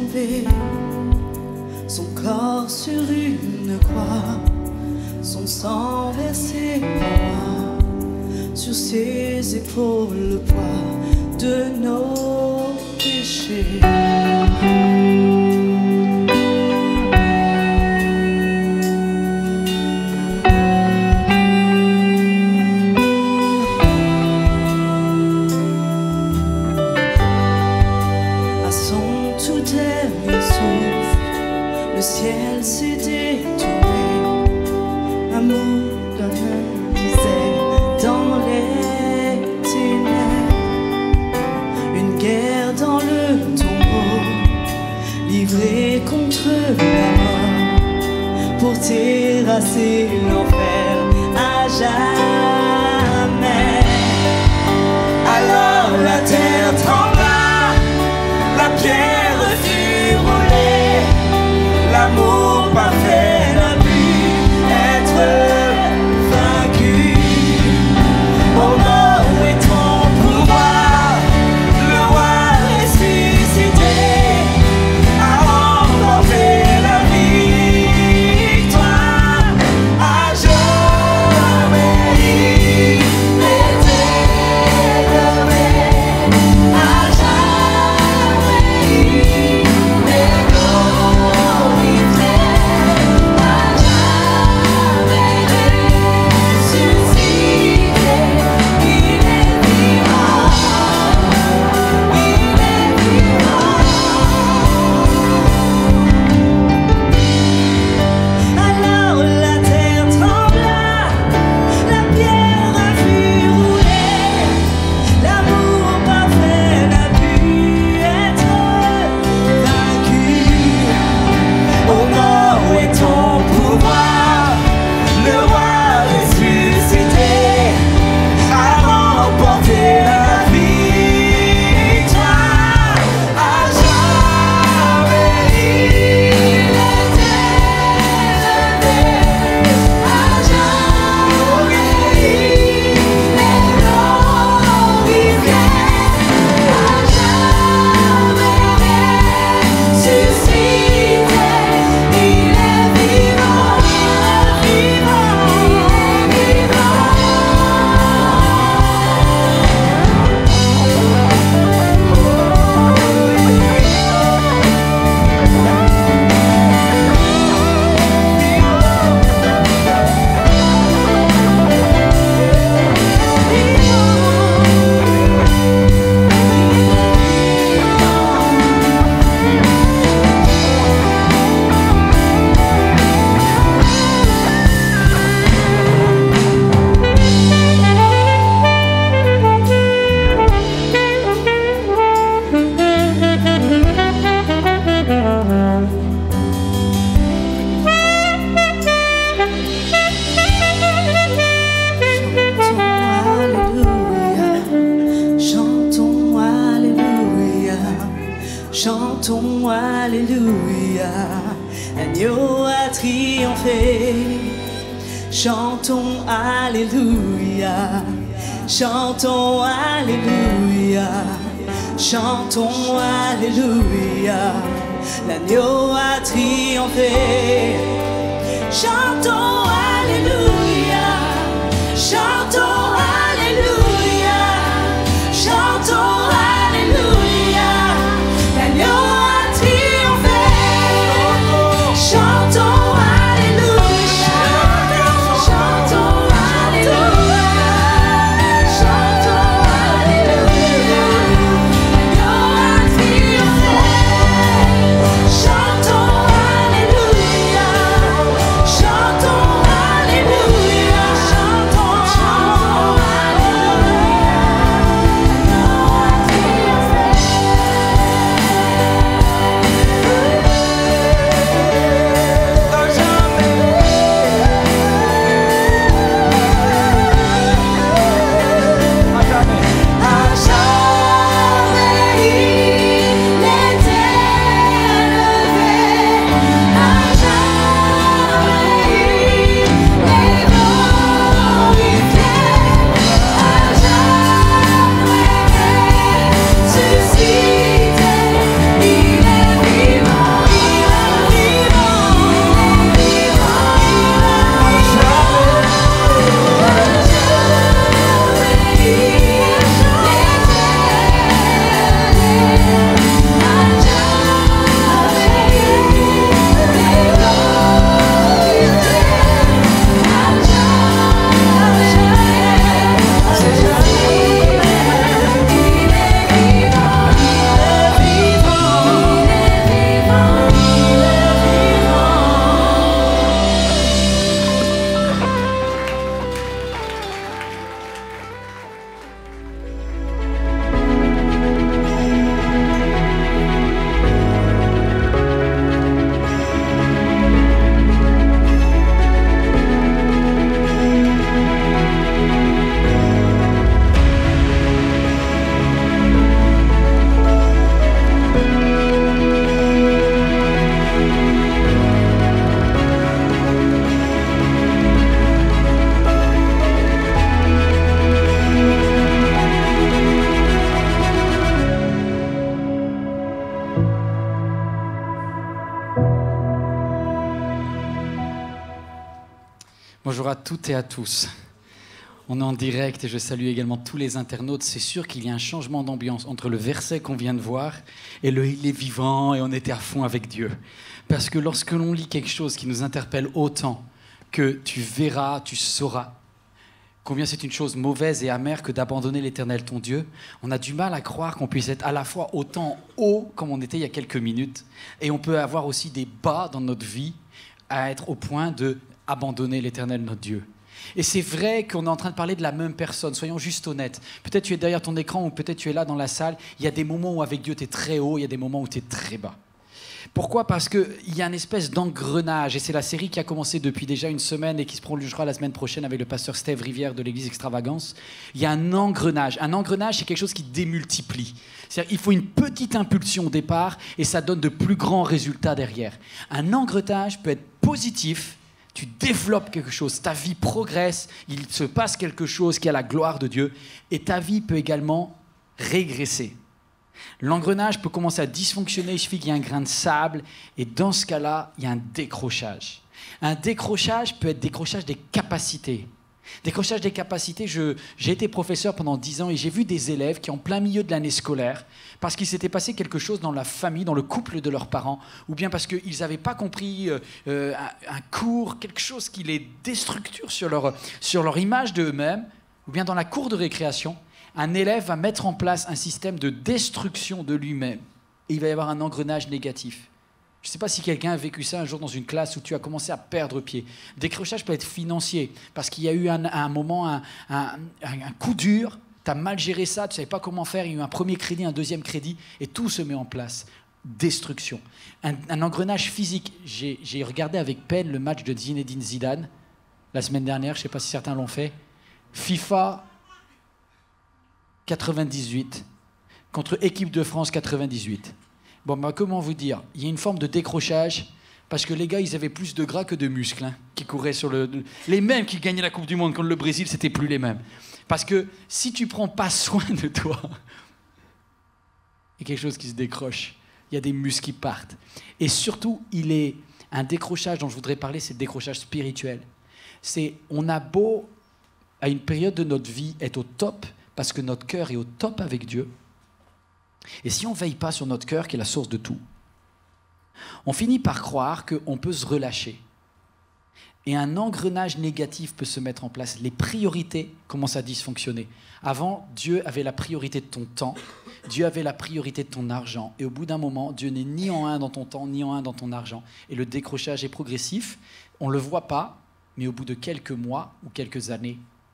enlevé son corps sur une croix, son sang versé pour moi, sur ses épaules le poids de nos péchés. Le ciel s'est détourné, l'amour d'un disait dans les ténèbres, une guerre dans le tombeau, livrée contre la mort, pour terrasser l'enfer à jamais. Alors la terre trembla, la pierre fut roulée. L'amour parfait n'a pu être vaincu. Oh non, où est ton pouvoir? Le roi ressuscité a remporté la victoire. À jamais il est élevé. À jamais il est glorifié. Chantons Alléluia, l'agneau a triomphé. Chantons Alléluia, chantons Alléluia, chantons Alléluia, l'agneau a triomphé. Chantons Alléluia, chantons Alléluia, chantons Alléluia, l'agneau a triomphé. Chantons Alléluia, chantons Alléluia, chantons Alléluia, l'agneau a triomphé. Chantons Alléluia, chantons Alléluia, chantons Bonjour à toutes et à tous. On est en direct et je salue également tous les internautes. C'est sûr qu'il y a un changement d'ambiance entre le verset qu'on vient de voir et le « il est vivant » et on était à fond avec Dieu. Parce que lorsque l'on lit quelque chose qui nous interpelle autant que tu verras, tu sauras combien c'est une chose mauvaise et amère que d'abandonner l'Éternel ton Dieu, on a du mal à croire qu'on puisse être à la fois autant haut comme on était il y a quelques minutes et on peut avoir aussi des bas dans notre vie à être au point de abandonner l'Éternel notre Dieu. Et c'est vrai qu'on est en train de parler de la même personne, soyons juste honnêtes. Peut-être tu es derrière ton écran ou peut-être tu es là dans la salle. Il y a des moments où avec Dieu tu es très haut, il y a des moments où tu es très bas. Pourquoi ? Parce qu'il y a une espèce d'engrenage, et c'est la série qui a commencé depuis déjà une semaine et qui se prolongera la semaine prochaine avec le pasteur Steve Rivière de l'église Extravagance. Il y a un engrenage. Un engrenage, c'est quelque chose qui démultiplie. C'est-à-dire qu'il faut une petite impulsion au départ et ça donne de plus grands résultats derrière. Un engrenage peut être positif, tu développes quelque chose, ta vie progresse, il se passe quelque chose qui a la gloire de Dieu, et ta vie peut également régresser. L'engrenage peut commencer à dysfonctionner, il suffit qu'il y ait un grain de sable, et dans ce cas-là, il y a un décrochage. Un décrochage peut être décrochage des capacités. Décrochage des capacités, j'ai été professeur pendant 10 ans et j'ai vu des élèves qui, en plein milieu de l'année scolaire, parce qu'il s'était passé quelque chose dans la famille, dans le couple de leurs parents, ou bien parce qu'ils n'avaient pas compris un cours, quelque chose qui les déstructure sur leur image d'eux-mêmes, ou bien dans la cour de récréation, un élève va mettre en place un système de destruction de lui-même. Et il va y avoir un engrenage négatif. Je ne sais pas si quelqu'un a vécu ça un jour dans une classe où tu as commencé à perdre pied. Décrochage peut être financier, parce qu'il y a eu un moment, un coup dur, tu as mal géré ça, tu ne savais pas comment faire, il y a eu un premier crédit, un deuxième crédit, et tout se met en place. Destruction. Un engrenage physique. J'ai regardé avec peine le match de Zinedine Zidane la semaine dernière, je ne sais pas si certains l'ont fait. FIFA 98 contre équipe de France 98. Bon, bah, comment vous dire ? Il y a une forme de décrochage parce que les gars, ils avaient plus de gras que de muscles hein, qui couraient sur les mêmes qui gagnaient la Coupe du Monde contre le Brésil, c'était plus les mêmes. Parce que si tu prends pas soin de toi, il y a quelque chose qui se décroche. Il y a des muscles qui partent. Et surtout, il est un décrochage dont je voudrais parler, c'est le décrochage spirituel. On a beau, à une période de notre vie, être au top parce que notre cœur est au top avec Dieu. Et si on ne veille pas sur notre cœur, qui est la source de tout, on finit par croire qu'on peut se relâcher. Et un engrenage négatif peut se mettre en place. Les priorités commencent à dysfonctionner. Avant, Dieu avait la priorité de ton temps, Dieu avait la priorité de ton argent. Et au bout d'un moment, Dieu n'est ni en un dans ton temps, ni en un dans ton argent. Et le décrochage est progressif. On ne le voit pas, mais au bout de quelques mois ou quelques années,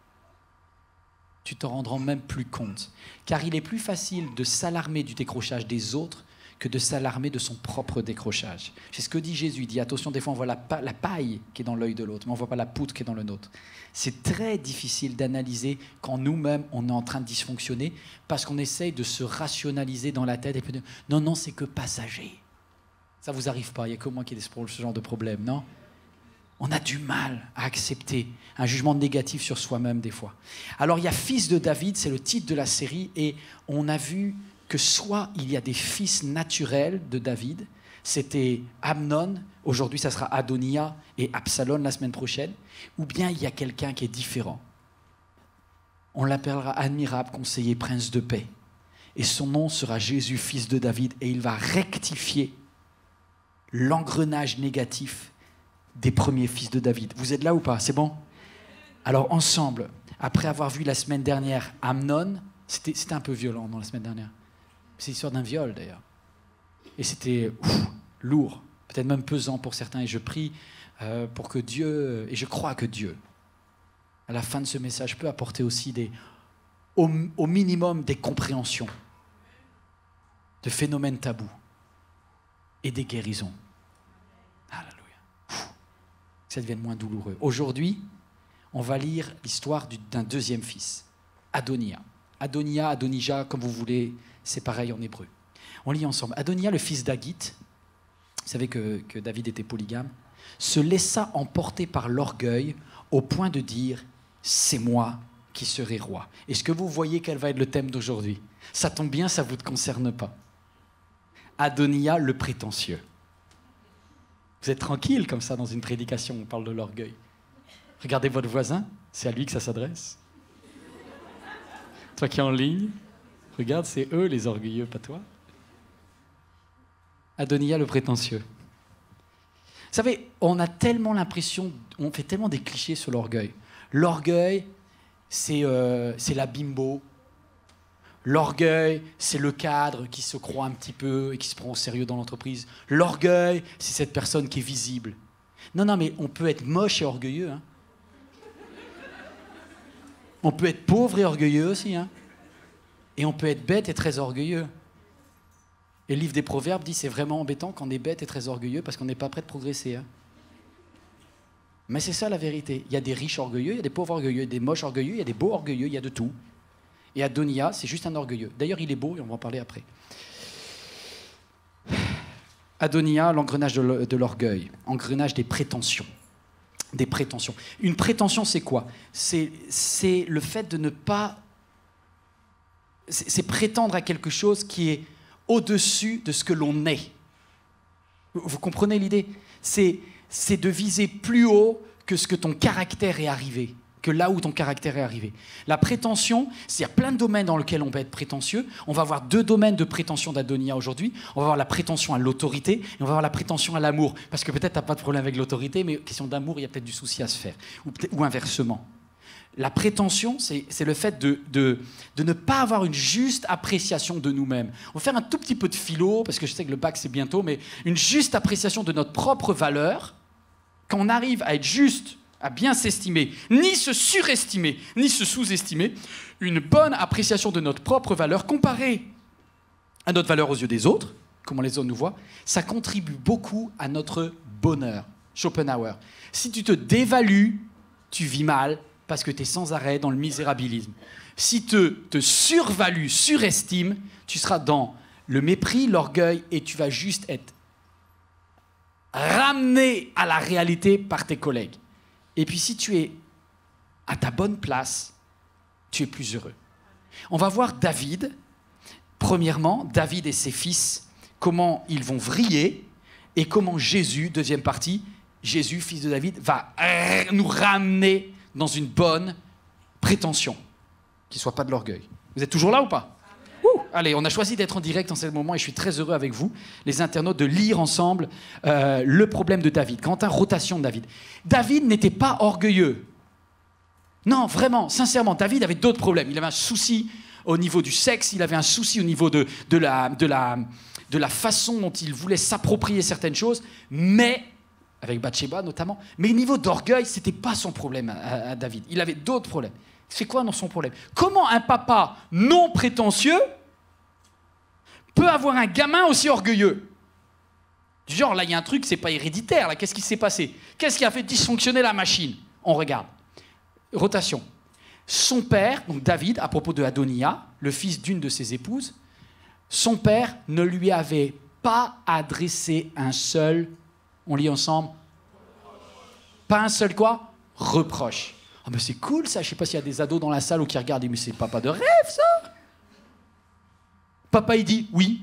tu t'en rendras même plus compte. Car il est plus facile de s'alarmer du décrochage des autres que de s'alarmer de son propre décrochage. C'est ce que dit Jésus. Il dit, attention, des fois on voit la paille qui est dans l'œil de l'autre, mais on ne voit pas la poutre qui est dans le nôtre. C'est très difficile d'analyser quand nous-mêmes, on est en train de dysfonctionner parce qu'on essaye de se rationaliser dans la tête et puis de dire, non, c'est que passager. Ça ne vous arrive pas, il n'y a que moi qui ai ce genre de problème, non ? On a du mal à accepter un jugement négatif sur soi-même des fois. Alors il y a Fils de David, c'est le titre de la série, et on a vu que soit il y a des fils naturels de David, c'était Amnon, aujourd'hui ça sera Adonia et Absalom la semaine prochaine, ou bien il y a quelqu'un qui est différent. On l'appellera admirable, conseiller, prince de paix. Et son nom sera Jésus, fils de David, et il va rectifier l'engrenage négatif des premiers fils de David. Vous êtes là ou pas ? C'est bon ? Alors ensemble, après avoir vu la semaine dernière Amnon, c'était un peu violent dans la semaine dernière. C'est l'histoire d'un viol d'ailleurs. Et c'était lourd, peut-être même pesant pour certains. Et je prie pour que Dieu, et je crois que Dieu, à la fin de ce message, peut apporter aussi au minimum des compréhensions de phénomènes tabous et des guérisons. Alléluia. Que ça devienne moins douloureux. Aujourd'hui, on va lire l'histoire d'un deuxième fils, Adonia. Adonia, Adonijah, comme vous voulez, c'est pareil en hébreu. On lit ensemble. Adonia, le fils d'Haggith, vous savez que David était polygame, se laissa emporter par l'orgueil au point de dire « c'est moi qui serai roi ». Est-ce que vous voyez quel va être le thème d'aujourd'hui ? Ça tombe bien, ça ne vous concerne pas. Adonia, le prétentieux. Vous êtes tranquille comme ça dans une prédication, on parle de l'orgueil. Regardez votre voisin, c'est à lui que ça s'adresse. Toi qui es en ligne, regarde, c'est eux les orgueilleux, pas toi. Adonia le prétentieux. Vous savez, on a tellement l'impression, on fait tellement des clichés sur l'orgueil. L'orgueil, c'est la bimbo. L'orgueil, c'est le cadre qui se croit un petit peu et qui se prend au sérieux dans l'entreprise. L'orgueil, c'est cette personne qui est visible. Non, mais on peut être moche et orgueilleux. Hein. On peut être pauvre et orgueilleux aussi. Hein. Et on peut être bête et très orgueilleux. Et le livre des Proverbes dit c'est vraiment embêtant quand on est bête et très orgueilleux parce qu'on n'est pas prêt de progresser. Hein. Mais c'est ça la vérité. Il y a des riches orgueilleux, il y a des pauvres orgueilleux, il y a des moches orgueilleux, il y a des beaux orgueilleux, il y a de tout. Et Adonia, c'est juste un orgueilleux. D'ailleurs, il est beau et on va en parler après. Adonia, l'engrenage de l'orgueil, engrenage des prétentions. Des prétentions. Une prétention, c'est quoi ? C'est le fait de ne pas... C'est prétendre à quelque chose qui est au-dessus de ce que l'on est. Vous comprenez l'idée ? C'est de viser plus haut que ce que ton caractère est arrivé, que là où ton caractère est arrivé. La prétention, il y a plein de domaines dans lesquels on peut être prétentieux. On va avoir 2 domaines de prétention d'Adonia aujourd'hui. On va avoir la prétention à l'autorité et on va avoir la prétention à l'amour. Parce que peut-être tu n'as pas de problème avec l'autorité, mais question d'amour, il y a peut-être du souci à se faire. Ou inversement. La prétention, c'est le fait de ne pas avoir une juste appréciation de nous-mêmes. On va faire un tout petit peu de philo, parce que je sais que le bac, c'est bientôt, mais une juste appréciation de notre propre valeur, quand on arrive à être juste, à bien s'estimer, ni se surestimer, ni se sous-estimer, une bonne appréciation de notre propre valeur comparée à notre valeur aux yeux des autres, comment les autres nous voient, ça contribue beaucoup à notre bonheur. Schopenhauer. Si tu te dévalues, tu vis mal, parce que tu es sans arrêt dans le misérabilisme. Si tu te survalues, surestimes, tu seras dans le mépris, l'orgueil, et tu vas juste être ramené à la réalité par tes collègues. Et puis si tu es à ta bonne place, tu es plus heureux. On va voir David. Premièrement, David et ses fils, comment ils vont vriller, et comment Jésus, deuxième partie, Jésus, fils de David, va nous ramener dans une bonne prétention, qui ne soit pas de l'orgueil. Vous êtes toujours là ou pas ? Allez, on a choisi d'être en direct en ce moment et je suis très heureux avec vous, les internautes, de lire ensemble le problème de David. Quentin, rotation de David. David n'était pas orgueilleux. Non, vraiment, sincèrement, David avait d'autres problèmes. Il avait un souci au niveau du sexe, il avait un souci au niveau de la façon dont il voulait s'approprier certaines choses, mais... avec Bathsheba notamment, mais au niveau d'orgueil, ce n'était pas son problème à David. Il avait d'autres problèmes. C'est quoi dans son problème ? Comment un papa non prétentieux peut avoir un gamin aussi orgueilleux ? Genre, là, il y a un truc, c'est pas héréditaire. Là, qu'est-ce qui s'est passé ? Qu'est-ce qui a fait dysfonctionner la machine ? On regarde. Rotation. Son père, donc David, à propos de Adonia, le fils d'une de ses épouses, son père ne lui avait pas adressé un seul... On lit ensemble. Pas un seul quoi ? Reproche. Ah ben c'est cool ça, je sais pas s'il y a des ados dans la salle ou qui regardent, mais c'est pas de rêve ça. Papa il dit oui.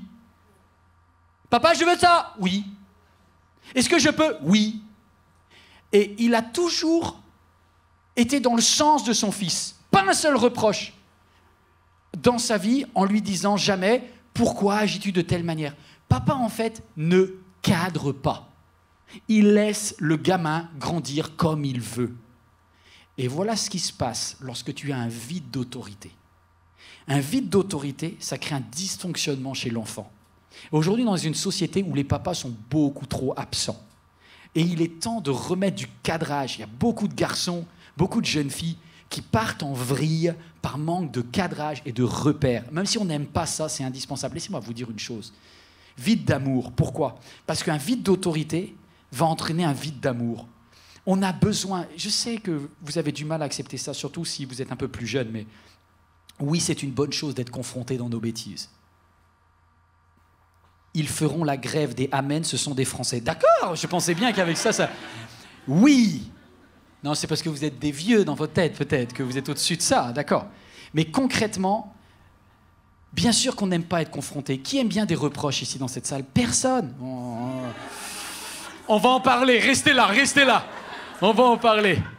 Papa je veux ça ? Oui. Est-ce que je peux ? Oui. Et il a toujours été dans le sens de son fils. Pas un seul reproche dans sa vie en lui disant jamais pourquoi agis-tu de telle manière. Papa en fait ne cadre pas. Il laisse le gamin grandir comme il veut. Et voilà ce qui se passe lorsque tu as un vide d'autorité. Un vide d'autorité, ça crée un dysfonctionnement chez l'enfant. Aujourd'hui, dans une société où les papas sont beaucoup trop absents, et il est temps de remettre du cadrage. Il y a beaucoup de garçons, beaucoup de jeunes filles qui partent en vrille par manque de cadrage et de repères. Même si on n'aime pas ça, c'est indispensable. Laissez-moi vous dire une chose. Vide d'amour. Pourquoi ? Parce qu'un vide d'autorité va entraîner un vide d'amour. On a besoin... Je sais que vous avez du mal à accepter ça, surtout si vous êtes un peu plus jeune, mais oui, c'est une bonne chose d'être confronté dans nos bêtises. Ils feront la grève des Amen, ce sont des Français. D'accord, je pensais bien qu'avec ça... Oui. Non, c'est parce que vous êtes des vieux dans votre tête, peut-être, que vous êtes au-dessus de ça, d'accord. Mais concrètement, bien sûr qu'on n'aime pas être confronté. Qui aime bien des reproches ici dans cette salle ? Personne. On va en parler, restez là. On va en parler.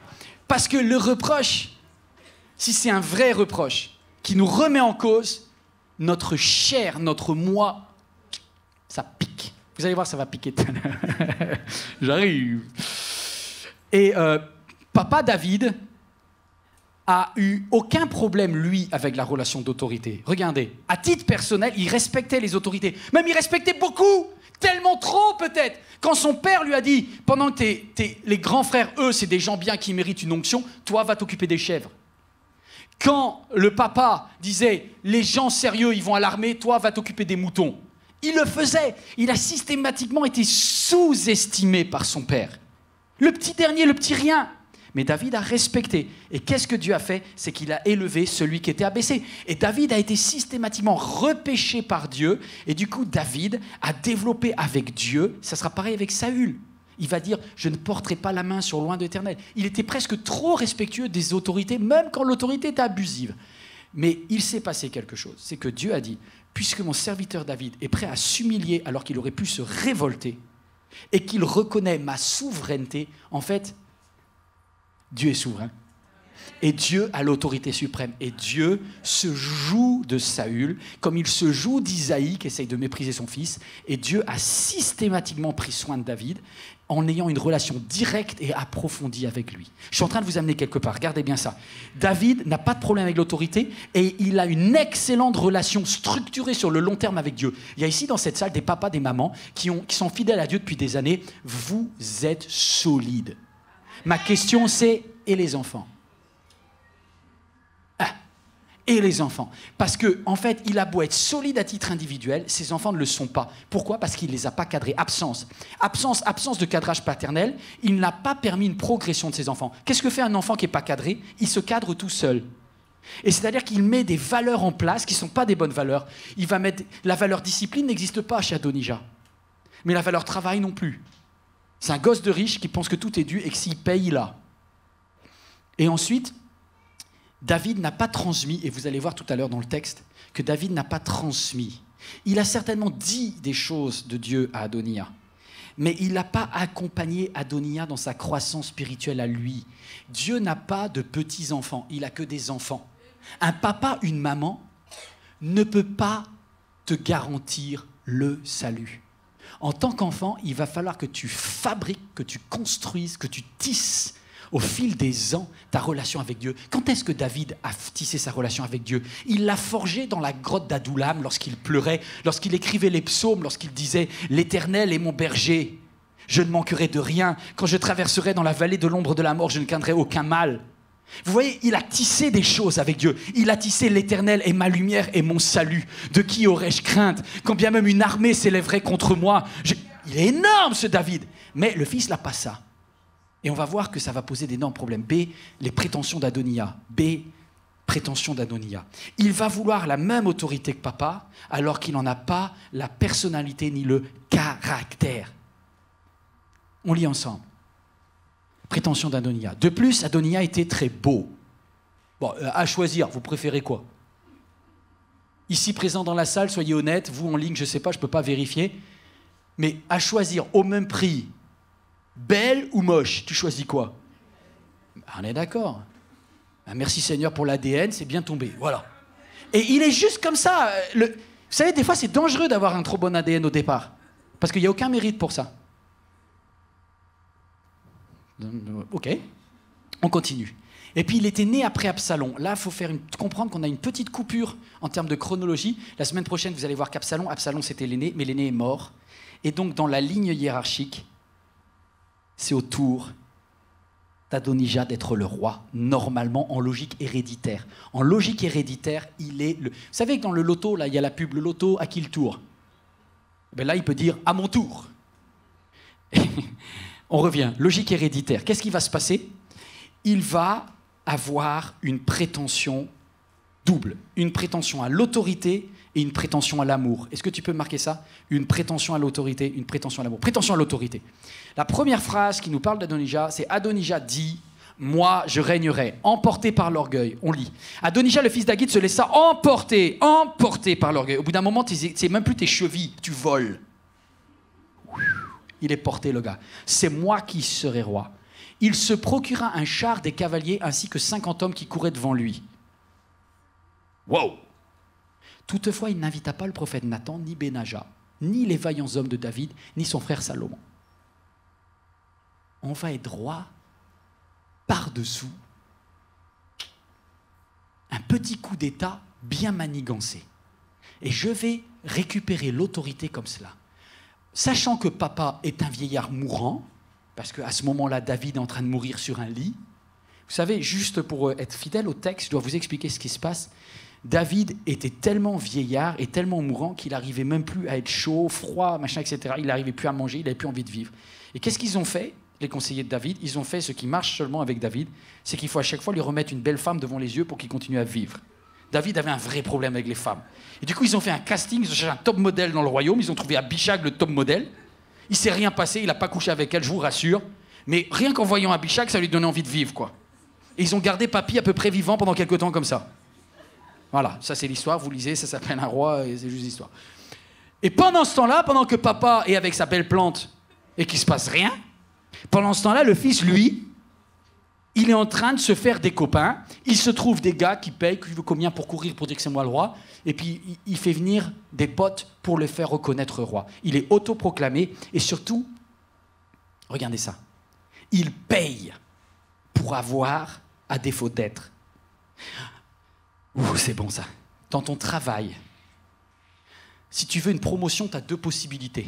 Parce que le reproche, si c'est un vrai reproche, qui nous remet en cause, notre chair, notre moi, ça pique. Vous allez voir, ça va piquer tout à l'heure. J'arrive. Et papa David a eu aucun problème, lui, avec la relation d'autorité. Regardez, à titre personnel, il respectait les autorités. Même il respectait beaucoup, tellement trop peut-être. Quand son père lui a dit, pendant que les grands frères, eux, c'est des gens bien qui méritent une onction, toi, va t'occuper des chèvres. Quand le papa disait, les gens sérieux, ils vont à l'armée, toi, va t'occuper des moutons. Il le faisait. Il a systématiquement été sous-estimé par son père. Le petit dernier, le petit rien. Mais David a respecté. Et qu'est-ce que Dieu a fait? C'est qu'il a élevé celui qui était abaissé. Et David a été systématiquement repêché par Dieu. Et du coup, David a développé avec Dieu, ça sera pareil avec Saül. Il va dire, je ne porterai pas la main sur loin de l'Éternel. Il était presque trop respectueux des autorités, même quand l'autorité était abusive. Mais il s'est passé quelque chose. C'est que Dieu a dit, puisque mon serviteur David est prêt à s'humilier alors qu'il aurait pu se révolter, et qu'il reconnaît ma souveraineté, en fait, Dieu est souverain. Et Dieu a l'autorité suprême. Et Dieu se joue de Saül comme il se joue d'Isaïe qui essaye de mépriser son fils. Et Dieu a systématiquement pris soin de David en ayant une relation directe et approfondie avec lui. Je suis en train de vous amener quelque part. Regardez bien ça. David n'a pas de problème avec l'autorité et il a une excellente relation structurée sur le long terme avec Dieu. Il y a ici dans cette salle des papas, des mamans qui sont fidèles à Dieu depuis des années. Vous êtes solides. Ma question c'est, et les enfants? Et les enfants. Parce qu'en fait, il a beau être solide à titre individuel, ses enfants ne le sont pas. Pourquoi? Parce qu'il ne les a pas cadrés. Absence de cadrage paternel, il n'a pas permis une progression de ses enfants. Qu'est-ce que fait un enfant qui n'est pas cadré? Il se cadre tout seul. Et c'est-à-dire qu'il met des valeurs en place qui ne sont pas des bonnes valeurs. Il va mettre... La valeur discipline n'existe pas chez Adonijah. Mais la valeur travail non plus. C'est un gosse de riche qui pense que tout est dû et que s'il paye, il a. Et ensuite... David n'a pas transmis, et vous allez voir tout à l'heure dans le texte, que David n'a pas transmis. Il a certainement dit des choses de Dieu à Adonijah, mais il n'a pas accompagné Adonijah dans sa croissance spirituelle à lui. Dieu n'a pas de petits-enfants, il n'a que des enfants. Un papa, une maman, ne peut pas te garantir le salut. En tant qu'enfant, il va falloir que tu fabriques, que tu construises, que tu tisses au fil des ans, ta relation avec Dieu. Quand est-ce que David a tissé sa relation avec Dieu? Il l'a forgé dans la grotte d'Adoulam lorsqu'il pleurait, lorsqu'il écrivait les psaumes, lorsqu'il disait « L'Éternel est mon berger, je ne manquerai de rien. Quand je traverserai dans la vallée de l'ombre de la mort, je ne craindrai aucun mal. » Vous voyez, il a tissé des choses avec Dieu. Il a tissé « L'Éternel est ma lumière et mon salut. De qui aurais-je crainte? Quand bien même une armée s'élèverait contre moi. » Il est énorme ce David. Mais le fils n'a pas ça. Et on va voir que ça va poser d'énormes problèmes. B, les prétentions d'Adonijah. Prétentions d'Adonijah. Il va vouloir la même autorité que papa, alors qu'il n'en a pas la personnalité ni le caractère. On lit ensemble. Prétentions d'Adonijah. De plus, Adonijah était très beau. Bon, à choisir, vous préférez quoi? Ici présent dans la salle, soyez honnêtes, vous en ligne, je ne sais pas, je ne peux pas vérifier. Mais à choisir au même prix, belle ou moche, tu choisis quoi? On est d'accord. Merci Seigneur pour l'ADN, c'est bien tombé. Voilà. Et il est juste comme ça. Vous savez, des fois, c'est dangereux d'avoir un trop bon ADN au départ. Parce qu'il n'y a aucun mérite pour ça. Ok. On continue. Et puis, il était né après Absalom. Là, il faut comprendre qu'on a une petite coupure en termes de chronologie. La semaine prochaine, vous allez voir qu'Absalom, c'était l'aîné, mais l'aîné est mort. Et donc, dans la ligne hiérarchique, c'est au tour d'Adonijah d'être le roi, normalement en logique héréditaire. En logique héréditaire, il est le... Vous savez que dans le loto, là, il y a la pub, le loto, à qui le tour? Ben là, il peut dire « à mon tour ». On revient, logique héréditaire. Qu'est-ce qui va se passer? Il va avoir une prétention double. Une prétention à l'autorité et une prétention à l'amour. Est-ce que tu peux marquer ça? Une prétention à l'autorité, une prétention à l'amour. Prétention à l'autorité. La première phrase qui nous parle d'Adonijah, c'est Adonijah dit « Moi, je régnerai, emporté par l'orgueil. » On lit. Adonijah, le fils d'Haggith, se laissa emporter par l'orgueil. Au bout d'un moment, c'est même plus tes chevilles, tu voles. Il est porté, le gars. C'est moi qui serai roi. Il se procura un char, des cavaliers, ainsi que 50 hommes qui couraient devant lui. Wow! Toutefois, il n'invita pas le prophète Nathan, ni Benaja, ni les vaillants hommes de David, ni son frère Salomon. On va être roi par-dessous un petit coup d'État bien manigancé. Et je vais récupérer l'autorité comme cela. Sachant que papa est un vieillard mourant, parce qu'à ce moment-là, David est en train de mourir sur un lit. Vous savez, juste pour être fidèle au texte, je dois vous expliquer ce qui se passe. David était tellement vieillard et tellement mourant qu'il n'arrivait même plus à être chaud, froid, machin, etc. Il n'arrivait plus à manger, il n'avait plus envie de vivre. Et qu'est-ce qu'ils ont fait, les conseillers de David? Ils ont fait ce qui marche seulement avec David, c'est qu'il faut à chaque fois lui remettre une belle femme devant les yeux pour qu'il continue à vivre. David avait un vrai problème avec les femmes. Et du coup, ils ont fait un casting, ils ont cherché un top modèle dans le royaume, ils ont trouvé Abishag le top modèle. Il ne s'est rien passé, il n'a pas couché avec elle, je vous rassure. Mais rien qu'en voyant Abishag, ça lui donnait envie de vivre, quoi. Et ils ont gardé Papy à peu près vivant pendant quelques temps comme ça. Voilà, ça c'est l'histoire, vous lisez, ça s'appelle un roi, et c'est juste l'histoire. Et pendant ce temps-là, pendant que papa est avec sa belle plante et qu'il ne se passe rien, pendant ce temps-là, le fils, lui, il est en train de se faire des copains. Il se trouve des gars qui payent, qui veut combien pour courir pour dire que c'est moi le roi. Et puis, il fait venir des potes pour le faire reconnaître roi. Il est autoproclamé et surtout, regardez ça, il paye pour avoir à défaut d'être. Ouh, c'est bon ça. Dans ton travail, si tu veux une promotion, tu as deux possibilités.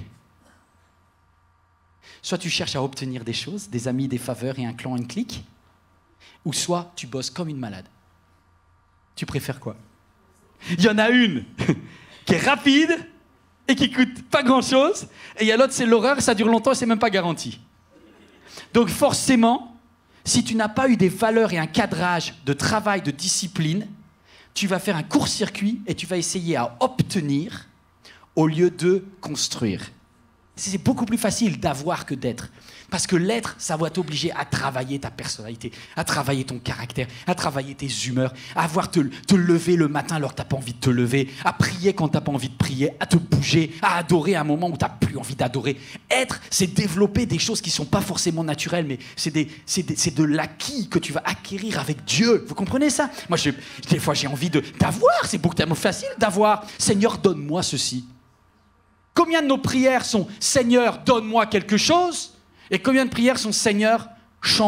Soit tu cherches à obtenir des choses, des amis, des faveurs et un clan, une clique, ou soit tu bosses comme une malade. Tu préfères quoi? Il y en a une qui est rapide et qui coûte pas grand-chose, et il y a l'autre, c'est l'horreur, ça dure longtemps et c'est même pas garanti. Donc forcément, si tu n'as pas eu des valeurs et un cadrage de travail, de discipline, tu vas faire un court-circuit et tu vas essayer à obtenir au lieu de construire. C'est beaucoup plus facile d'avoir que d'être. Parce que l'être, ça va t'obliger à travailler ta personnalité, à travailler ton caractère, à travailler tes humeurs, à avoir te lever le matin alors que tu n'as pas envie de te lever, à prier quand tu n'as pas envie de prier, à te bouger, à adorer à un moment où tu n'as plus envie d'adorer. Être, c'est développer des choses qui ne sont pas forcément naturelles, mais c'est de l'acquis que tu vas acquérir avec Dieu. Vous comprenez ça? Moi, des fois, j'ai envie d'avoir, c'est beaucoup tellement facile d'avoir. Seigneur, donne-moi ceci. Combien de nos prières sont « Seigneur, donne-moi quelque chose » et combien de prières sont « Seigneur, change-moi »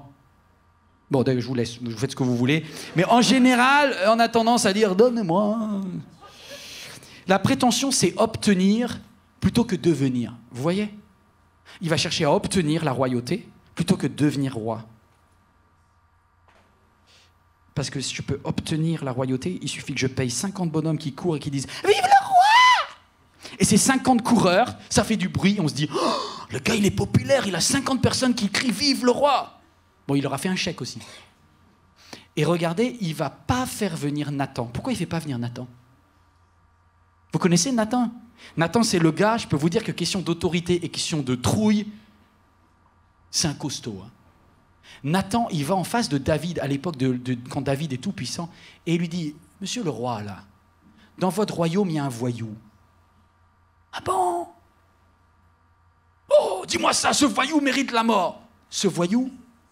Bon, d'ailleurs, je vous laisse, vous faites ce que vous voulez. Mais en général, on a tendance à dire « Donne-moi ». La prétention, c'est obtenir plutôt que devenir. Vous voyez? Il va chercher à obtenir la royauté plutôt que devenir roi. Parce que si je peux obtenir la royauté, il suffit que je paye 50 bonhommes qui courent et qui disent « Vive le roi !» Et ces 50 coureurs, ça fait du bruit, on se dit oh, le gars il est populaire, il a 50 personnes qui crient vive le roi. Bon, il leur a fait un chèque aussi. Et regardez, il ne va pas faire venir Nathan. Pourquoi il ne fait pas venir Nathan? Vous connaissez Nathan? Nathan, c'est le gars, je peux vous dire que question d'autorité et question de trouille, c'est un costaud. Hein. Nathan, il va en face de David, à l'époque quand David est tout puissant, et il lui dit, monsieur le roi, là, dans votre royaume, il y a un voyou. Ah bon? Oh, dis-moi ça, ce voyou mérite la mort. Ce voyou,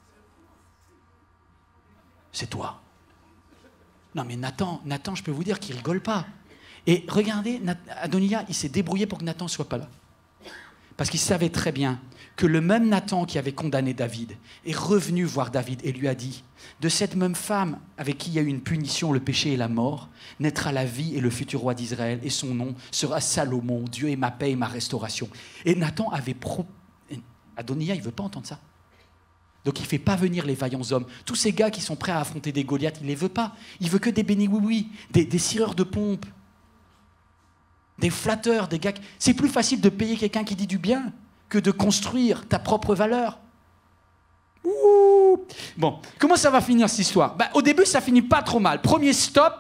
c'est toi. Non mais Nathan, je peux vous dire qu'il rigole pas. Et regardez, Adoniya, il s'est débrouillé pour que Nathan ne soit pas là. Parce qu'il savait très bien que le même Nathan qui avait condamné David est revenu voir David et lui a dit « De cette même femme avec qui il y a eu une punition, le péché et la mort, naîtra la vie et le futur roi d'Israël, et son nom sera Salomon, Dieu est ma paix et ma restauration. » Et Nathan avait Adoniya, il ne veut pas entendre ça. Donc il ne fait pas venir les vaillants hommes. Tous ces gars qui sont prêts à affronter des Goliaths, il ne les veut pas. Il veut que des béni-oui-oui, des cireurs de pompes, des flatteurs, des gars... C'est plus facile de payer quelqu'un qui dit du bien que de construire ta propre valeur. Ouh. Bon, comment ça va finir cette histoire? Au début, ça finit pas trop mal. Premier stop,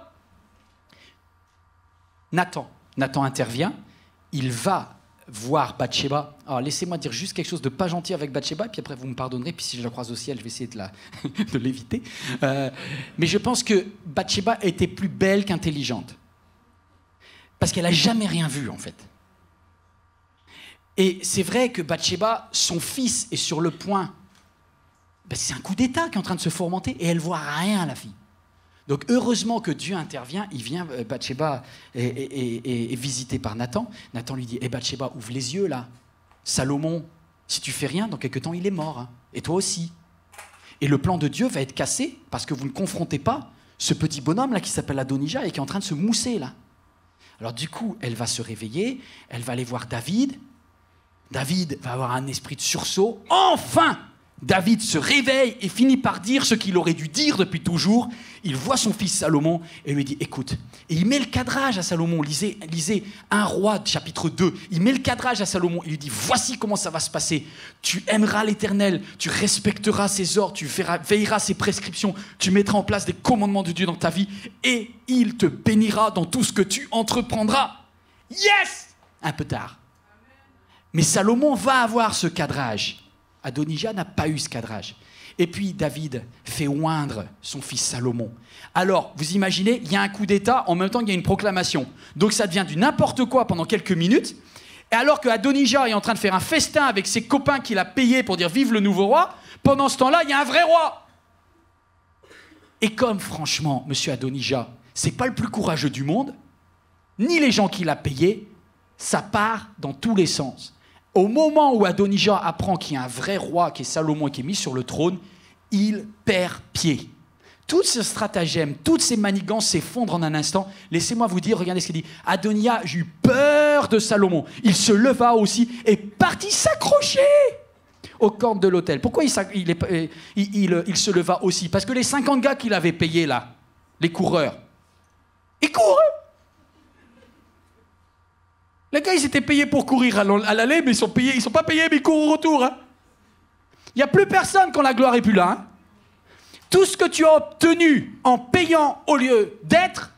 Nathan. Nathan intervient, il va voir Bathsheba. Alors, laissez-moi dire juste quelque chose de pas gentil avec Bathsheba, puis après vous me pardonnerez, puis si je la croise au ciel, je vais essayer de l'éviter. Mais je pense que Bathsheba était plus belle qu'intelligente. Parce qu'elle n'a jamais rien vu, en fait. Et c'est vrai que Bathsheba, son fils, est sur le point Parce que c'est un coup d'État qui est en train de se fomenter et elle voit rien, la fille. Donc heureusement que Dieu intervient, il vient, Bathsheba est visité par Nathan. Nathan lui dit, Bathsheba, ouvre les yeux là. Salomon, si tu fais rien, dans quelque temps il est mort. Hein. Et toi aussi. Et le plan de Dieu va être cassé parce que vous ne confrontez pas ce petit bonhomme là qui s'appelle Adonijah et qui est en train de se mousser là. Alors du coup, elle va se réveiller, elle va aller voir David. David va avoir un esprit de sursaut. Enfin, David se réveille et finit par dire ce qu'il aurait dû dire depuis toujours. Il voit son fils Salomon et lui dit, écoute, et il met le cadrage à Salomon. Lisez 1 Roi, chapitre 2. Il met le cadrage à Salomon. Il lui dit, voici comment ça va se passer. Tu aimeras l'Éternel, tu respecteras ses ordres, tu veilleras ses prescriptions, tu mettras en place des commandements de Dieu dans ta vie et il te bénira dans tout ce que tu entreprendras. Yes! Un peu tard. Mais Salomon va avoir ce cadrage. Adonijah n'a pas eu ce cadrage. Et puis David fait oindre son fils Salomon. Alors, vous imaginez, il y a un coup d'État, en même temps il y a une proclamation. Donc ça devient du n'importe quoi pendant quelques minutes. Et alors que Adonijah est en train de faire un festin avec ses copains qu'il a payés pour dire vive le nouveau roi, pendant ce temps-là, il y a un vrai roi. Et comme franchement, monsieur Adonijah, c'est pas le plus courageux du monde, ni les gens qu'il a payés, ça part dans tous les sens. Au moment où Adonijah apprend qu'il y a un vrai roi qui est Salomon et qui est mis sur le trône, il perd pied. Tout ce stratagème, toutes ces manigances s'effondrent en un instant. Laissez-moi vous dire, regardez ce qu'il dit. Adonijah a eu peur de Salomon. Il se leva aussi et partit s'accrocher aux cordes de l'autel. Pourquoi il se leva aussi? Parce que les 50 gars qu'il avait payés là, les coureurs, ils courent. Les gars, ils étaient payés pour courir à l'aller, mais ils sont pas payés, mais ils courent au retour. Hein. Il n'y a plus personne quand la gloire est plus là. Hein. Tout ce que tu as obtenu en payant au lieu d'être,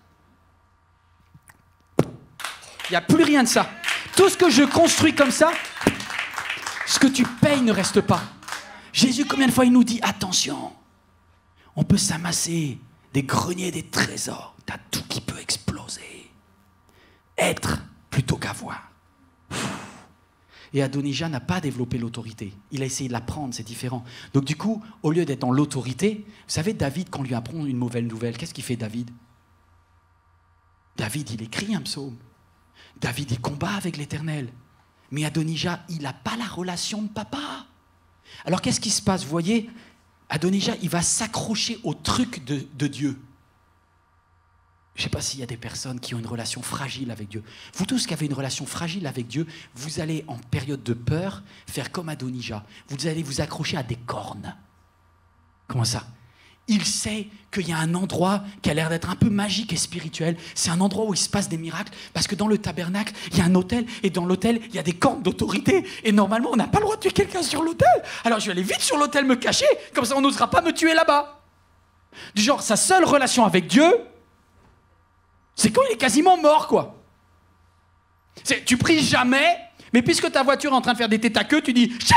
il n'y a plus rien de ça. Tout ce que je construis comme ça, ce que tu payes ne reste pas. Jésus, combien de fois il nous dit, attention, on peut s'amasser des greniers, des trésors. T'as tout qui peut exploser. Être plutôt qu'avoir. Et Adonijah n'a pas développé l'autorité. Il a essayé de l'apprendre, c'est différent. Donc du coup, au lieu d'être dans l'autorité, vous savez, David, quand on lui apprend une mauvaise nouvelle, qu'est-ce qu'il fait David? David, il écrit un psaume. David, il combat avec l'Éternel. Mais Adonijah, il n'a pas la relation de papa. Alors qu'est-ce qui se passe? Vous voyez, Adonijah, il va s'accrocher au truc de Dieu. Je ne sais pas s'il y a des personnes qui ont une relation fragile avec Dieu. Vous tous qui avez une relation fragile avec Dieu, vous allez en période de peur faire comme Adonijah. Vous allez vous accrocher à des cornes. Comment ça? Il sait qu'il y a un endroit qui a l'air d'être un peu magique et spirituel. C'est un endroit où il se passe des miracles. Parce que dans le tabernacle, il y a un autel. Et dans l'autel, il y a des cornes d'autorité. Et normalement, on n'a pas le droit de tuer quelqu'un sur l'autel. Alors je vais aller vite sur l'autel me cacher. Comme ça, on n'osera pas me tuer là-bas. Du genre, sa seule relation avec Dieu, c'est quand il est quasiment mort, quoi. Tu pries jamais, mais puisque ta voiture est en train de faire des têtes à queue, tu dis « Jésus !»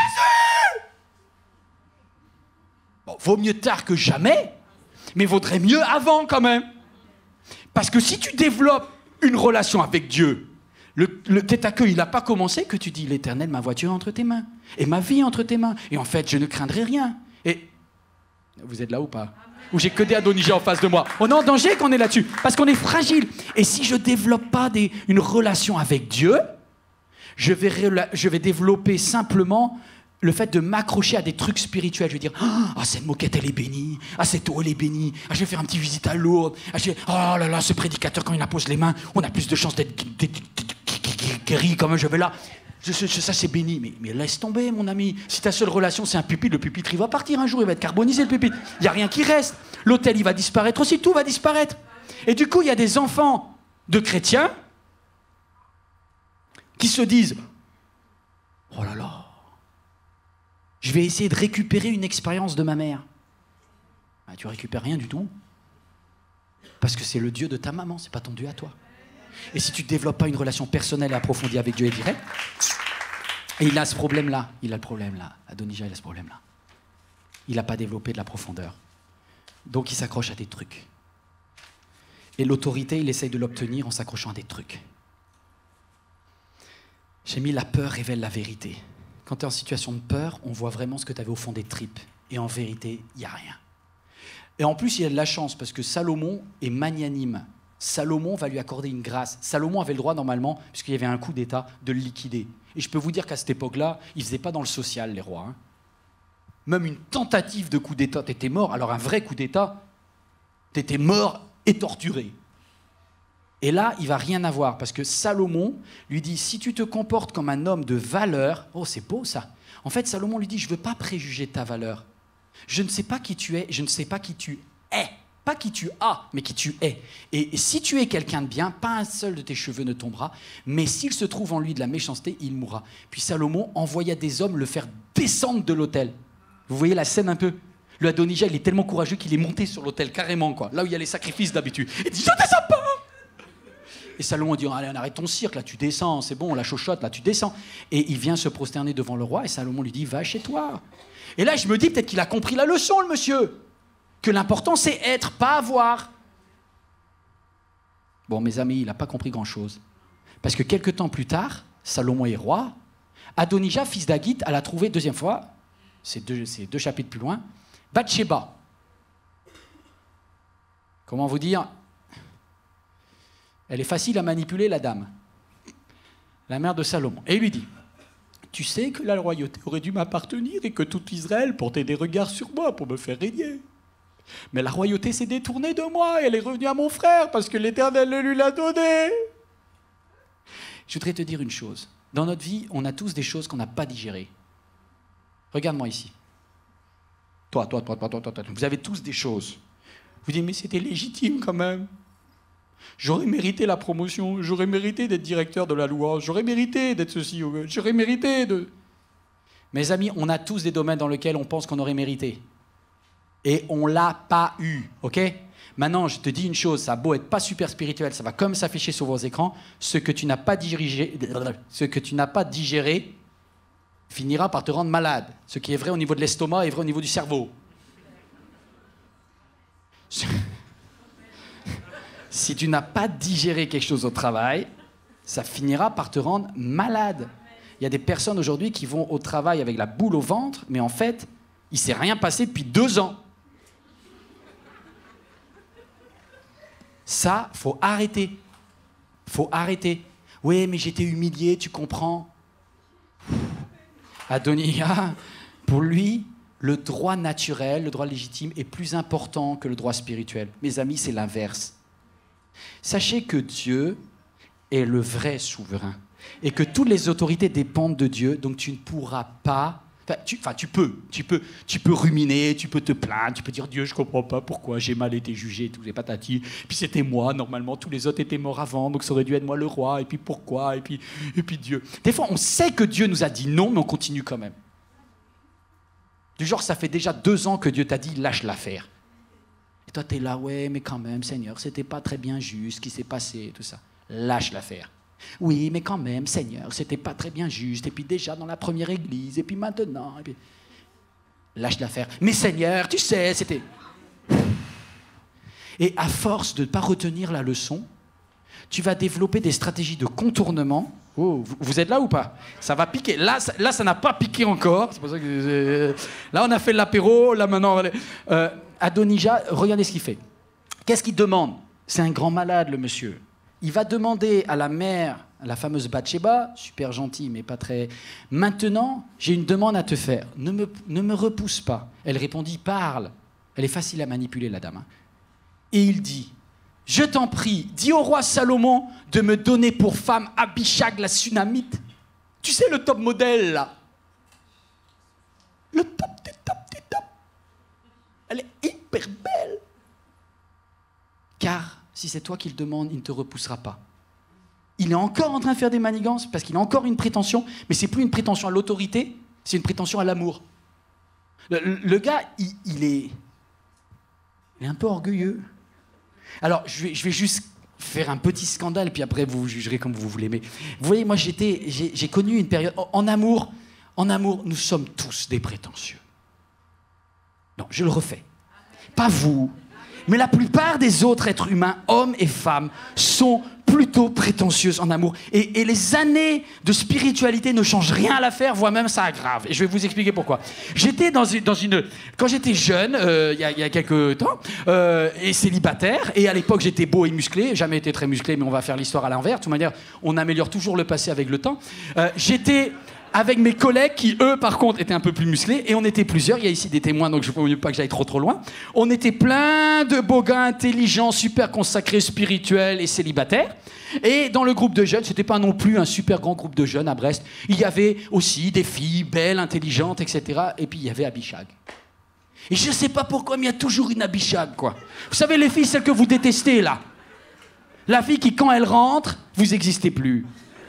Bon, vaut mieux tard que jamais, mais vaudrait mieux avant quand même. Parce que si tu développes une relation avec Dieu, le tête à queue, il n'a pas commencé que tu dis « L'Éternel, ma voiture est entre tes mains, et ma vie est entre tes mains, et en fait, je ne craindrai rien. » Et vous êtes là ou pas? Ou j'ai que des Adonijah en face de moi. On est en danger qu'on est là-dessus, parce qu'on est fragile. Et si je ne développe pas une relation avec Dieu, je vais développer simplement le fait de m'accrocher à des trucs spirituels. Je vais dire, ah, cette moquette, elle est bénie. Ah, cette eau, elle est bénie. Ah, je vais faire un petit visite à Lourdes. Ah, oh là là, ce prédicateur, quand il impose les mains, on a plus de chances d'être guéri. Quand même, je vais là. Ça, c'est béni. Mais laisse tomber, mon ami. Si ta seule relation, c'est un pupitre, le pupitre, il va partir un jour, il va être carbonisé, le pupitre. Il n'y a rien qui reste. L'autel, il va disparaître aussi, tout va disparaître. Et du coup, il y a des enfants de chrétiens qui se disent, oh là là, je vais essayer de récupérer une expérience de ma mère. Ah, tu récupères rien du tout. Parce que c'est le Dieu de ta maman, c'est pas ton Dieu à toi. Et si tu ne développes pas une relation personnelle et approfondie avec Dieu et directe, et il a ce problème-là, Adonijah, il a ce problème-là. Il n'a pas développé de la profondeur. Donc il s'accroche à des trucs. Et l'autorité, il essaye de l'obtenir en s'accrochant à des trucs. J'ai mis la peur révèle la vérité. Quand tu es en situation de peur, on voit vraiment ce que tu avais au fond des tripes. Et en vérité, il n'y a rien. Et en plus, il y a de la chance, parce que Salomon est magnanime. Salomon va lui accorder une grâce. Salomon avait le droit, normalement, puisqu'il y avait un coup d'État, de le liquider. Et je peux vous dire qu'à cette époque-là, ils ne faisaient pas dans le social, les rois. Même une tentative de coup d'État, tu étais mort. Alors un vrai coup d'État, tu étais mort et torturé. Et là, il ne va rien avoir, parce que Salomon lui dit, si tu te comportes comme un homme de valeur, oh c'est beau ça. En fait, Salomon lui dit, je ne veux pas préjuger ta valeur. Je ne sais pas qui tu es, je ne sais pas qui tu es. Pas qui tu as, mais qui tu es. Et si tu es quelqu'un de bien, pas un seul de tes cheveux ne tombera, mais s'il se trouve en lui de la méchanceté, il mourra. Puis Salomon envoya des hommes le faire descendre de l'autel. Vous voyez la scène un peu? Le Adonijah, il est tellement courageux qu'il est monté sur l'autel, carrément, quoi. Là où il y a les sacrifices d'habitude. Il dit, je ne descends pas! Et Salomon dit, allez, on arrête ton cirque, là, tu descends, c'est bon, la chochotte, là, tu descends. Et il vient se prosterner devant le roi, et Salomon lui dit, va chez toi. Et là, je me dis, peut-être qu'il a compris la leçon, le monsieur. Que l'important, c'est être, pas avoir. Bon, mes amis, il n'a pas compris grand-chose. Parce que quelques temps plus tard, Salomon est roi. Adonijah, fils d'Haggith, elle a trouvé, deuxième fois, c'est deux chapitres plus loin, Bathsheba. Comment vous dire? Elle est facile à manipuler, la dame. La mère de Salomon. Et il lui dit, tu sais que la royauté aurait dû m'appartenir et que tout Israël portait des regards sur moi pour me faire régner. Mais la royauté s'est détournée de moi et elle est revenue à mon frère parce que l'Éternel le lui l'a donnée. Je voudrais te dire une chose. Dans notre vie, on a tous des choses qu'on n'a pas digérées. Regarde-moi ici. Toi. Vous avez tous des choses. Vous dites, mais c'était légitime quand même. J'aurais mérité la promotion, j'aurais mérité d'être directeur de la louange, j'aurais mérité d'être ceci, j'aurais mérité de... Mes amis, on a tous des domaines dans lesquels on pense qu'on aurait mérité. Et on ne l'a pas eu, ok? Maintenant, je te dis une chose, ça a beau être pas super spirituel, ça va comme s'afficher sur vos écrans, ce que tu n'as pas digéré finira par te rendre malade. Ce qui est vrai au niveau de l'estomac est vrai au niveau du cerveau. Si tu n'as pas digéré quelque chose au travail, ça finira par te rendre malade. Il y a des personnes aujourd'hui qui vont au travail avec la boule au ventre, mais en fait, il ne s'est rien passé depuis 2 ans. Ça, faut arrêter. Faut arrêter. Oui, mais j'étais humilié, tu comprends? Adonijah, pour lui, le droit naturel, le droit légitime est plus important que le droit spirituel. Mes amis, c'est l'inverse. Sachez que Dieu est le vrai souverain et que toutes les autorités dépendent de Dieu, donc tu ne pourras pas... Tu peux ruminer, tu peux te plaindre, tu peux dire Dieu, je comprends pas pourquoi j'ai mal été jugé, tous les patatis. Puis c'était moi, normalement, tous les autres étaient morts avant, donc ça aurait dû être moi le roi, et puis pourquoi, et puis Dieu. Des fois, on sait que Dieu nous a dit non, mais on continue quand même. Du genre, ça fait déjà 2 ans que Dieu t'a dit lâche l'affaire. Et toi, t'es là, ouais, mais quand même, Seigneur, c'était pas très bien juste ce qui s'est passé, tout ça. Lâche l'affaire. Oui, mais quand même, Seigneur, c'était pas très bien juste. Et puis déjà dans la première église, et puis maintenant. Et puis... Lâche l'affaire. Mais Seigneur, tu sais, c'était... Et à force de ne pas retenir la leçon, tu vas développer des stratégies de contournement. Oh, vous êtes là ou pas? Ça va piquer. Là, ça n'a pas piqué encore. C'est pour ça que là, on a fait l'apéro. Là, maintenant, Adonijah, regardez ce qu'il fait. Qu'est-ce qu'il demande? C'est un grand malade, le monsieur. Il va demander à la mère, à la fameuse Bathsheba, super gentille, mais pas très... Maintenant, j'ai une demande à te faire. Ne me repousse pas. Elle répondit, parle. Elle est facile à manipuler, la dame. Hein. Et il dit, je t'en prie, dis au roi Salomon de me donner pour femme Abishag la Sunamite. Tu sais, le top modèle, là. Le top du top du top. Elle est hyper belle. Car... si c'est toi qui le demande, il ne te repoussera pas. Il est encore en train de faire des manigances parce qu'il a encore une prétention, mais c'est plus une prétention à l'autorité, c'est une prétention à l'amour. Le gars, il est un peu orgueilleux. Alors, je vais juste faire un petit scandale, puis après vous jugerez comme vous voulez. Mais vous voyez, moi j'ai connu une période en amour, nous sommes tous des prétentieux. Non, je le refais. Pas vous. Mais la plupart des autres êtres humains, hommes et femmes, sont plutôt prétentieuse en amour. Et les années de spiritualité ne changent rien à l'affaire, voire même ça aggrave. Et je vais vous expliquer pourquoi. J'étais quand j'étais jeune, il y a quelques temps, et célibataire, et à l'époque j'étais beau et musclé, jamais été très musclé, mais on va faire l'histoire à l'envers. De toute manière, on améliore toujours le passé avec le temps. J'étais avec mes collègues qui, eux, par contre, étaient un peu plus musclés, et on était plusieurs. Il y a ici des témoins, donc je ne veux pas que j'aille trop loin. On était plein de beaux gars intelligents, super consacrés, spirituels et célibataires. Et dans le groupe de jeunes, c'était pas non plus un super grand groupe de jeunes à Brest. Il y avait aussi des filles belles, intelligentes, etc. Et puis il y avait Abishag. Et je ne sais pas pourquoi, mais il y a toujours une Abishag, quoi. Vous savez, les filles, celles que vous détestez, là. La fille qui, quand elle rentre, vous n'existez plus.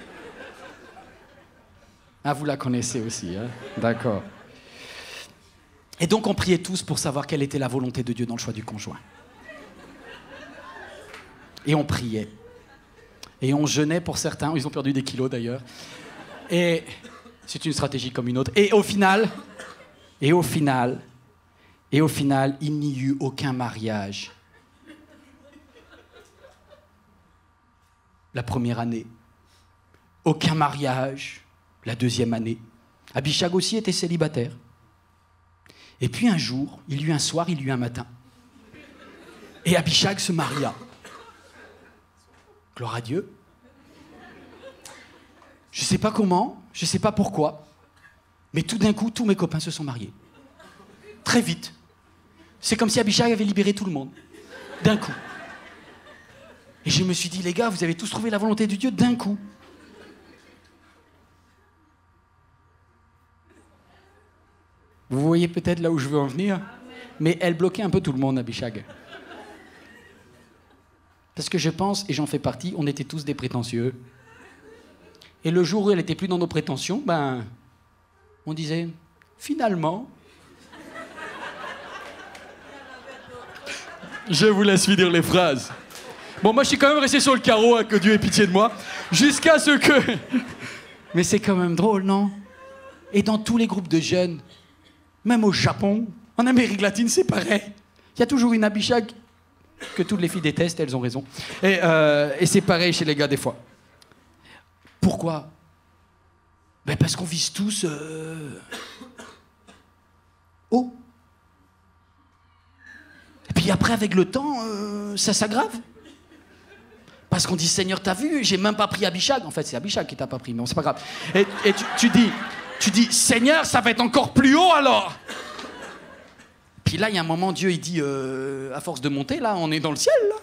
Ah, vous la connaissez aussi, hein? D'accord. Et donc, on priait tous pour savoir quelle était la volonté de Dieu dans le choix du conjoint. Et on priait. Et on jeûnait pour certains. Ils ont perdu des kilos, d'ailleurs. Et c'est une stratégie comme une autre. Et au final, il n'y eut aucun mariage. La première année. Aucun mariage. La deuxième année. Abishag aussi était célibataire. Et puis un jour, il y eut un soir, il y eut un matin. Et Abishag se maria. Gloire à Dieu. Je ne sais pas comment, je ne sais pas pourquoi, mais tout d'un coup, tous mes copains se sont mariés. Très vite. C'est comme si Abishag avait libéré tout le monde. D'un coup. Et je me suis dit, les gars, vous avez tous trouvé la volonté de Dieu d'un coup. Vous voyez peut-être là où je veux en venir, mais elle bloquait un peu tout le monde, Abishag. Parce que je pense, et j'en fais partie, on était tous des prétentieux. Et le jour où elle n'était plus dans nos prétentions, on disait, finalement... Je vous laisse finir les phrases. Bon, moi, je suis quand même resté sur le carreau, hein, que Dieu ait pitié de moi, jusqu'à ce que... Mais c'est quand même drôle, non? Et dans tous les groupes de jeunes, même au Japon, en Amérique latine, c'est pareil. Il y a toujours une Abishag que toutes les filles détestent, elles ont raison. Et c'est pareil chez les gars des fois. Pourquoi? Parce qu'on vise tous haut. Et puis après, avec le temps, ça s'aggrave. Parce qu'on dit, Seigneur, t'as vu, j'ai même pas pris Abishag. En fait, c'est Abishag qui t'a pas pris, mais bon, c'est pas grave. Et tu dis, Seigneur, ça va être encore plus haut alors. Puis là, il y a un moment, Dieu, il dit, à force de monter, là, on est dans le ciel, là.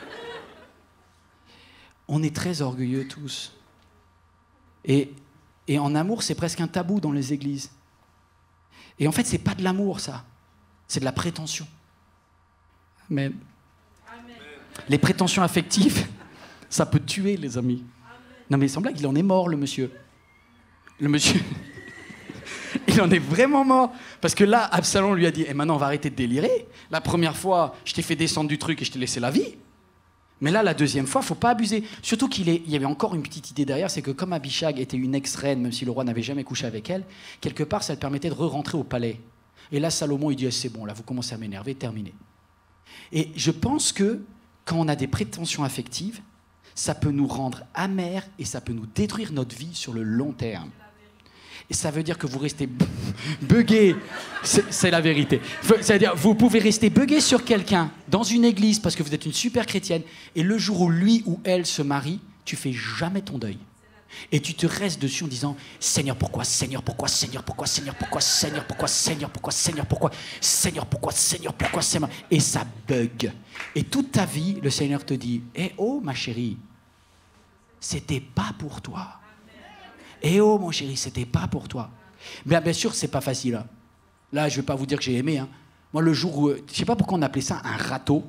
On est très orgueilleux tous. Et en amour, c'est presque un tabou dans les églises. Et en fait, c'est pas de l'amour, ça. C'est de la prétention. Amen. Amen. Les prétentions affectives, ça peut tuer, les amis. Non, mais il semble qu'il en est mort, le monsieur. Le monsieur... Il en est vraiment mort. Parce que là, Absalom lui a dit, maintenant, on va arrêter de délirer. La première fois, je t'ai fait descendre du truc et je t'ai laissé la vie. Mais là, la deuxième fois, faut pas abuser. Surtout qu'il y avait encore une petite idée derrière, c'est que comme Abishag était une ex-reine, même si le roi n'avait jamais couché avec elle, quelque part, ça le permettait de re-rentrer au palais. Et là, Salomon, il dit, c'est bon, là, vous commencez à m'énerver, terminé. Et je pense que quand on a des prétentions affectives, ça peut nous rendre amers et ça peut nous détruire notre vie sur le long terme. Et ça veut dire que vous restez buggé. C'est la vérité. C'est-à-dire, vous pouvez rester buggé sur quelqu'un dans une église parce que vous êtes une super chrétienne et le jour où lui ou elle se marie, tu fais jamais ton deuil. Et tu te restes dessus en disant Seigneur, pourquoi, Seigneur, pourquoi, Seigneur, pourquoi, Seigneur, pourquoi, Seigneur, pourquoi, Seigneur, pourquoi, Seigneur, pourquoi, Seigneur, pourquoi, Seigneur, pourquoi, Seigneur. Et ça bug. Et toute ta vie, le Seigneur te dit oh, ma chérie, c'était pas pour toi. Oh, mon chéri, c'était pas pour toi. Bien sûr, c'est pas facile. Hein. Là, je vais pas vous dire que j'ai aimé. Hein. Moi, le jour où... Je sais pas pourquoi on appelait ça un râteau.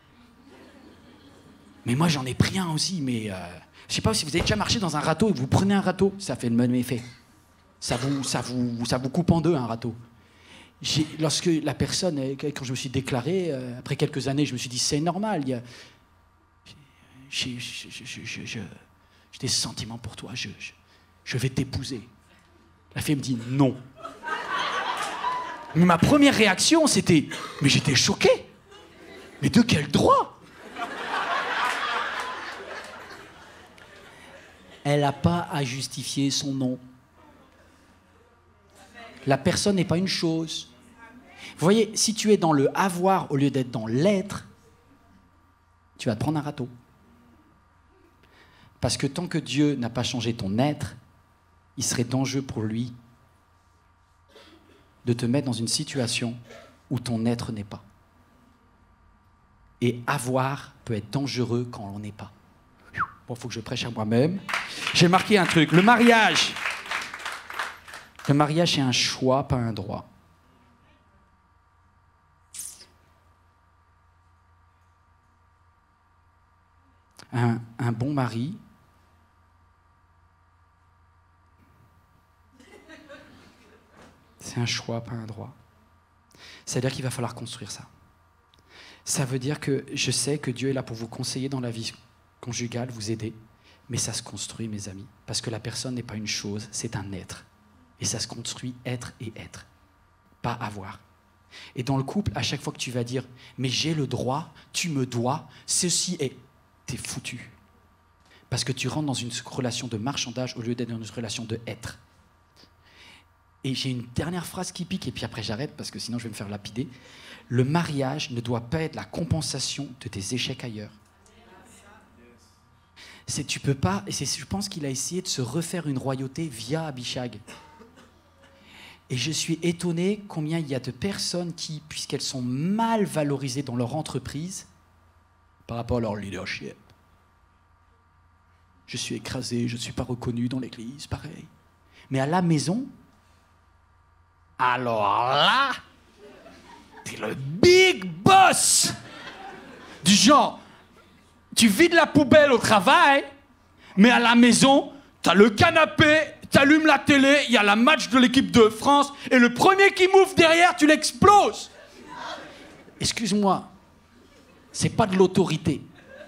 Mais moi, j'en ai pris un aussi, mais... Je sais pas si vous avez déjà marché dans un râteau et vous prenez un râteau, ça fait le même effet. Ça vous coupe en deux, un râteau. Lorsque la personne, quand je me suis déclaré, après quelques années, je me suis dit, c'est normal, j'ai des sentiments pour toi, je vais t'épouser. La fille me dit, non. Mais ma première réaction, c'était, mais j'étais choqué. Mais de quel droit ? elle n'a pas à justifier son nom. La personne n'est pas une chose. Vous voyez, si tu es dans le avoir au lieu d'être dans l'être, tu vas te prendre un râteau. Parce que tant que Dieu n'a pas changé ton être, il serait dangereux pour lui de te mettre dans une situation où ton être n'est pas. Et avoir peut être dangereux quand on n'est pas. Bon, il faut que je prêche à moi-même. J'ai marqué un truc. Le mariage. Le mariage, c'est un choix, pas un droit. Un bon mari, c'est un choix, pas un droit. C'est-à-dire qu'il va falloir construire ça. Ça veut dire que je sais que Dieu est là pour vous conseiller dans la vie conjugale, vous aider, mais ça se construit, mes amis, parce que la personne n'est pas une chose, c'est un être. Et ça se construit être et être, pas avoir. Et dans le couple, à chaque fois que tu vas dire « mais j'ai le droit, tu me dois, ceci est… » t'es foutu. Parce que tu rentres dans une relation de marchandage au lieu d'être dans une relation de être. Et j'ai une dernière phrase qui pique, et puis après j'arrête, parce que sinon je vais me faire lapider. Le mariage ne doit pas être la compensation de tes échecs ailleurs. Tu peux pas, et je pense qu'il a essayé de se refaire une royauté via Abishag. Et je suis étonné combien il y a de personnes qui, puisqu'elles sont mal valorisées dans leur entreprise, par rapport à leur leadership, je suis écrasé, je ne suis pas reconnu dans l'église, pareil. Mais à la maison, alors là, t'es le big boss. Du genre, tu vides la poubelle au travail, mais à la maison, t'as le canapé, t'allumes la télé, il y a la match de l'équipe de France, et le premier qui m'ouvre derrière, tu l'exploses. Excuse-moi, c'est pas de l'autorité.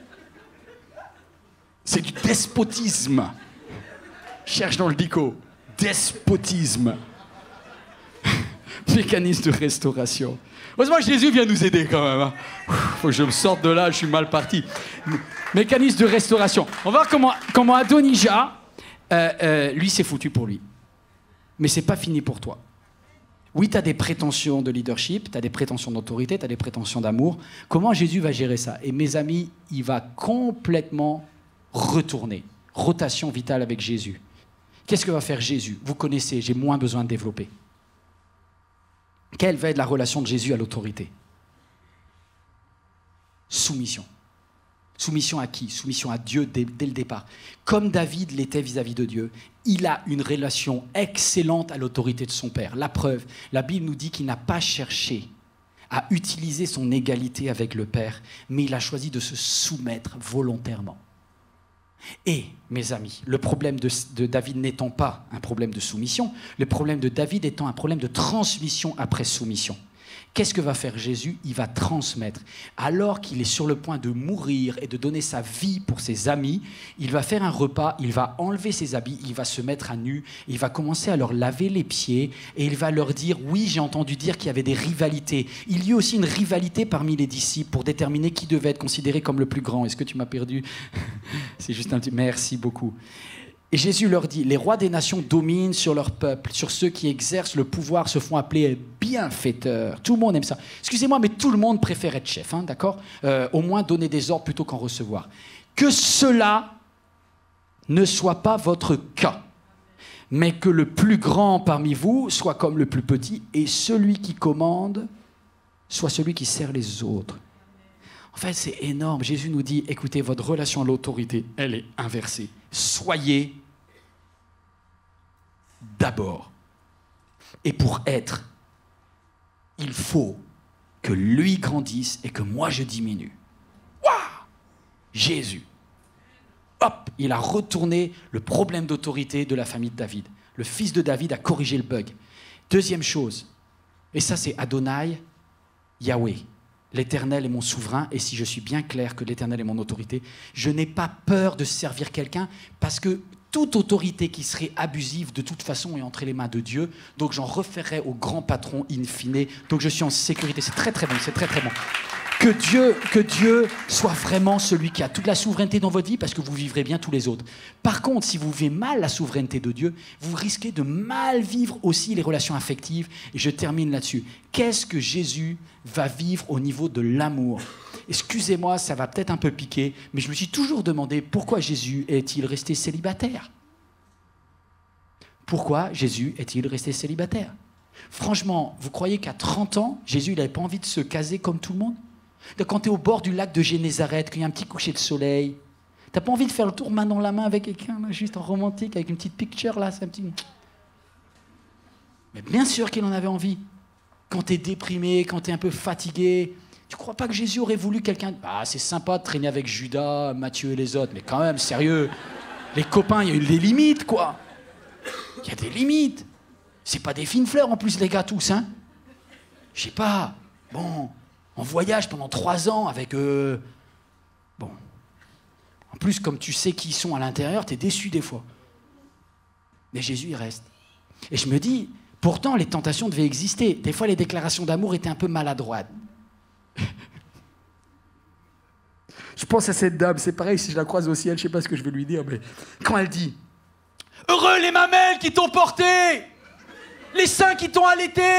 C'est du despotisme. Cherche dans le dico. Despotisme. Mécanisme de restauration. Heureusement que Jésus vient nous aider quand même. Faut que je me sorte de là, je suis mal parti. Mécanisme de restauration. On va voir comment Adonijah, lui, c'est foutu pour lui. Mais c'est pas fini pour toi. Oui, tu as des prétentions de leadership, tu as des prétentions d'autorité, tu as des prétentions d'amour. Comment Jésus va gérer ça? Et mes amis, il va complètement retourner. Rotation vitale avec Jésus. Qu'est-ce que va faire Jésus? Vous connaissez, j'ai moins besoin de développer. Quelle va être la relation de Jésus à l'autorité? Soumission. Soumission à qui? Soumission à Dieu dès le départ. Comme David l'était vis-à-vis de Dieu, il a une relation excellente à l'autorité de son père. La preuve, la Bible nous dit qu'il n'a pas cherché à utiliser son égalité avec le père, mais il a choisi de se soumettre volontairement. Et, mes amis, le problème de David n'étant pas un problème de soumission, le problème de David étant un problème de transmission après soumission. Qu'est-ce que va faire Jésus? Il va transmettre. Alors qu'il est sur le point de mourir et de donner sa vie pour ses amis, il va faire un repas, il va enlever ses habits, il va se mettre à nu, il va commencer à leur laver les pieds et il va leur dire, oui, j'ai entendu dire qu'il y avait des rivalités. Il y a aussi une rivalité parmi les disciples pour déterminer qui devait être considéré comme le plus grand. Est-ce que tu m'as perdu? C'est juste un petit... Merci beaucoup. Et Jésus leur dit, les rois des nations dominent sur leur peuple, sur ceux qui exercent le pouvoir se font appeler bienfaiteurs. Tout le monde aime ça. Excusez-moi, mais tout le monde préfère être chef, hein, d'accord? Au moins donner des ordres plutôt qu'en recevoir. Que cela ne soit pas votre cas, mais que le plus grand parmi vous soit comme le plus petit, et celui qui commande soit celui qui sert les autres. En fait, c'est énorme. Jésus nous dit, écoutez, votre relation à l'autorité, elle est inversée. Soyez d'abord. Et pour être, il faut que lui grandisse et que moi je diminue. Waouh! Jésus. Hop, il a retourné le problème d'autorité de la famille de David. Le fils de David a corrigé le bug. Deuxième chose, et ça c'est Adonai, Yahweh. L'Éternel est mon souverain, et si je suis bien clair que l'Éternel est mon autorité, je n'ai pas peur de servir quelqu'un, parce que toute autorité qui serait abusive, de toute façon, est entre les mains de Dieu, donc j'en referai au grand patron in fine, donc je suis en sécurité. C'est très très bon, c'est très très bon. Que Dieu soit vraiment celui qui a toute la souveraineté dans votre vie parce que vous vivrez bien tous les autres. Par contre, si vous vivez mal la souveraineté de Dieu, vous risquez de mal vivre aussi les relations affectives. Et je termine là-dessus. Qu'est-ce que Jésus va vivre au niveau de l'amour ? Excusez-moi, ça va peut-être un peu piquer, mais je me suis toujours demandé pourquoi Jésus est-il resté célibataire ? Pourquoi Jésus est-il resté célibataire ? Franchement, vous croyez qu'à 30 ans, Jésus n'avait pas envie de se caser comme tout le monde ? Donc, quand tu es au bord du lac de Génézareth, qu'il y a un petit coucher de soleil, t'as pas envie de faire le tour main dans la main avec quelqu'un, là, juste en romantique, avec une petite picture, là, c'est un petit... Mais bien sûr qu'il en avait envie. Quand tu es déprimé, quand tu es un peu fatigué, tu crois pas que Jésus aurait voulu quelqu'un... Ah, c'est sympa de traîner avec Judas, Matthieu et les autres, mais quand même, sérieux, les copains, il y a eu des limites, quoi. Il y a des limites. C'est pas des fines fleurs, en plus, les gars, tous, hein. Je sais pas, bon... En voyage pendant 3 ans avec... Bon. En plus, comme tu sais qui ils sont à l'intérieur, t'es déçu des fois. Mais Jésus, il reste. Et je me dis, pourtant, les tentations devaient exister. Des fois, les déclarations d'amour étaient un peu maladroites. Je pense à cette dame, c'est pareil, si je la croise au ciel, je sais pas ce que je vais lui dire, mais quand elle dit « Heureux les mamelles qui t'ont porté, les seins qui t'ont allaité !»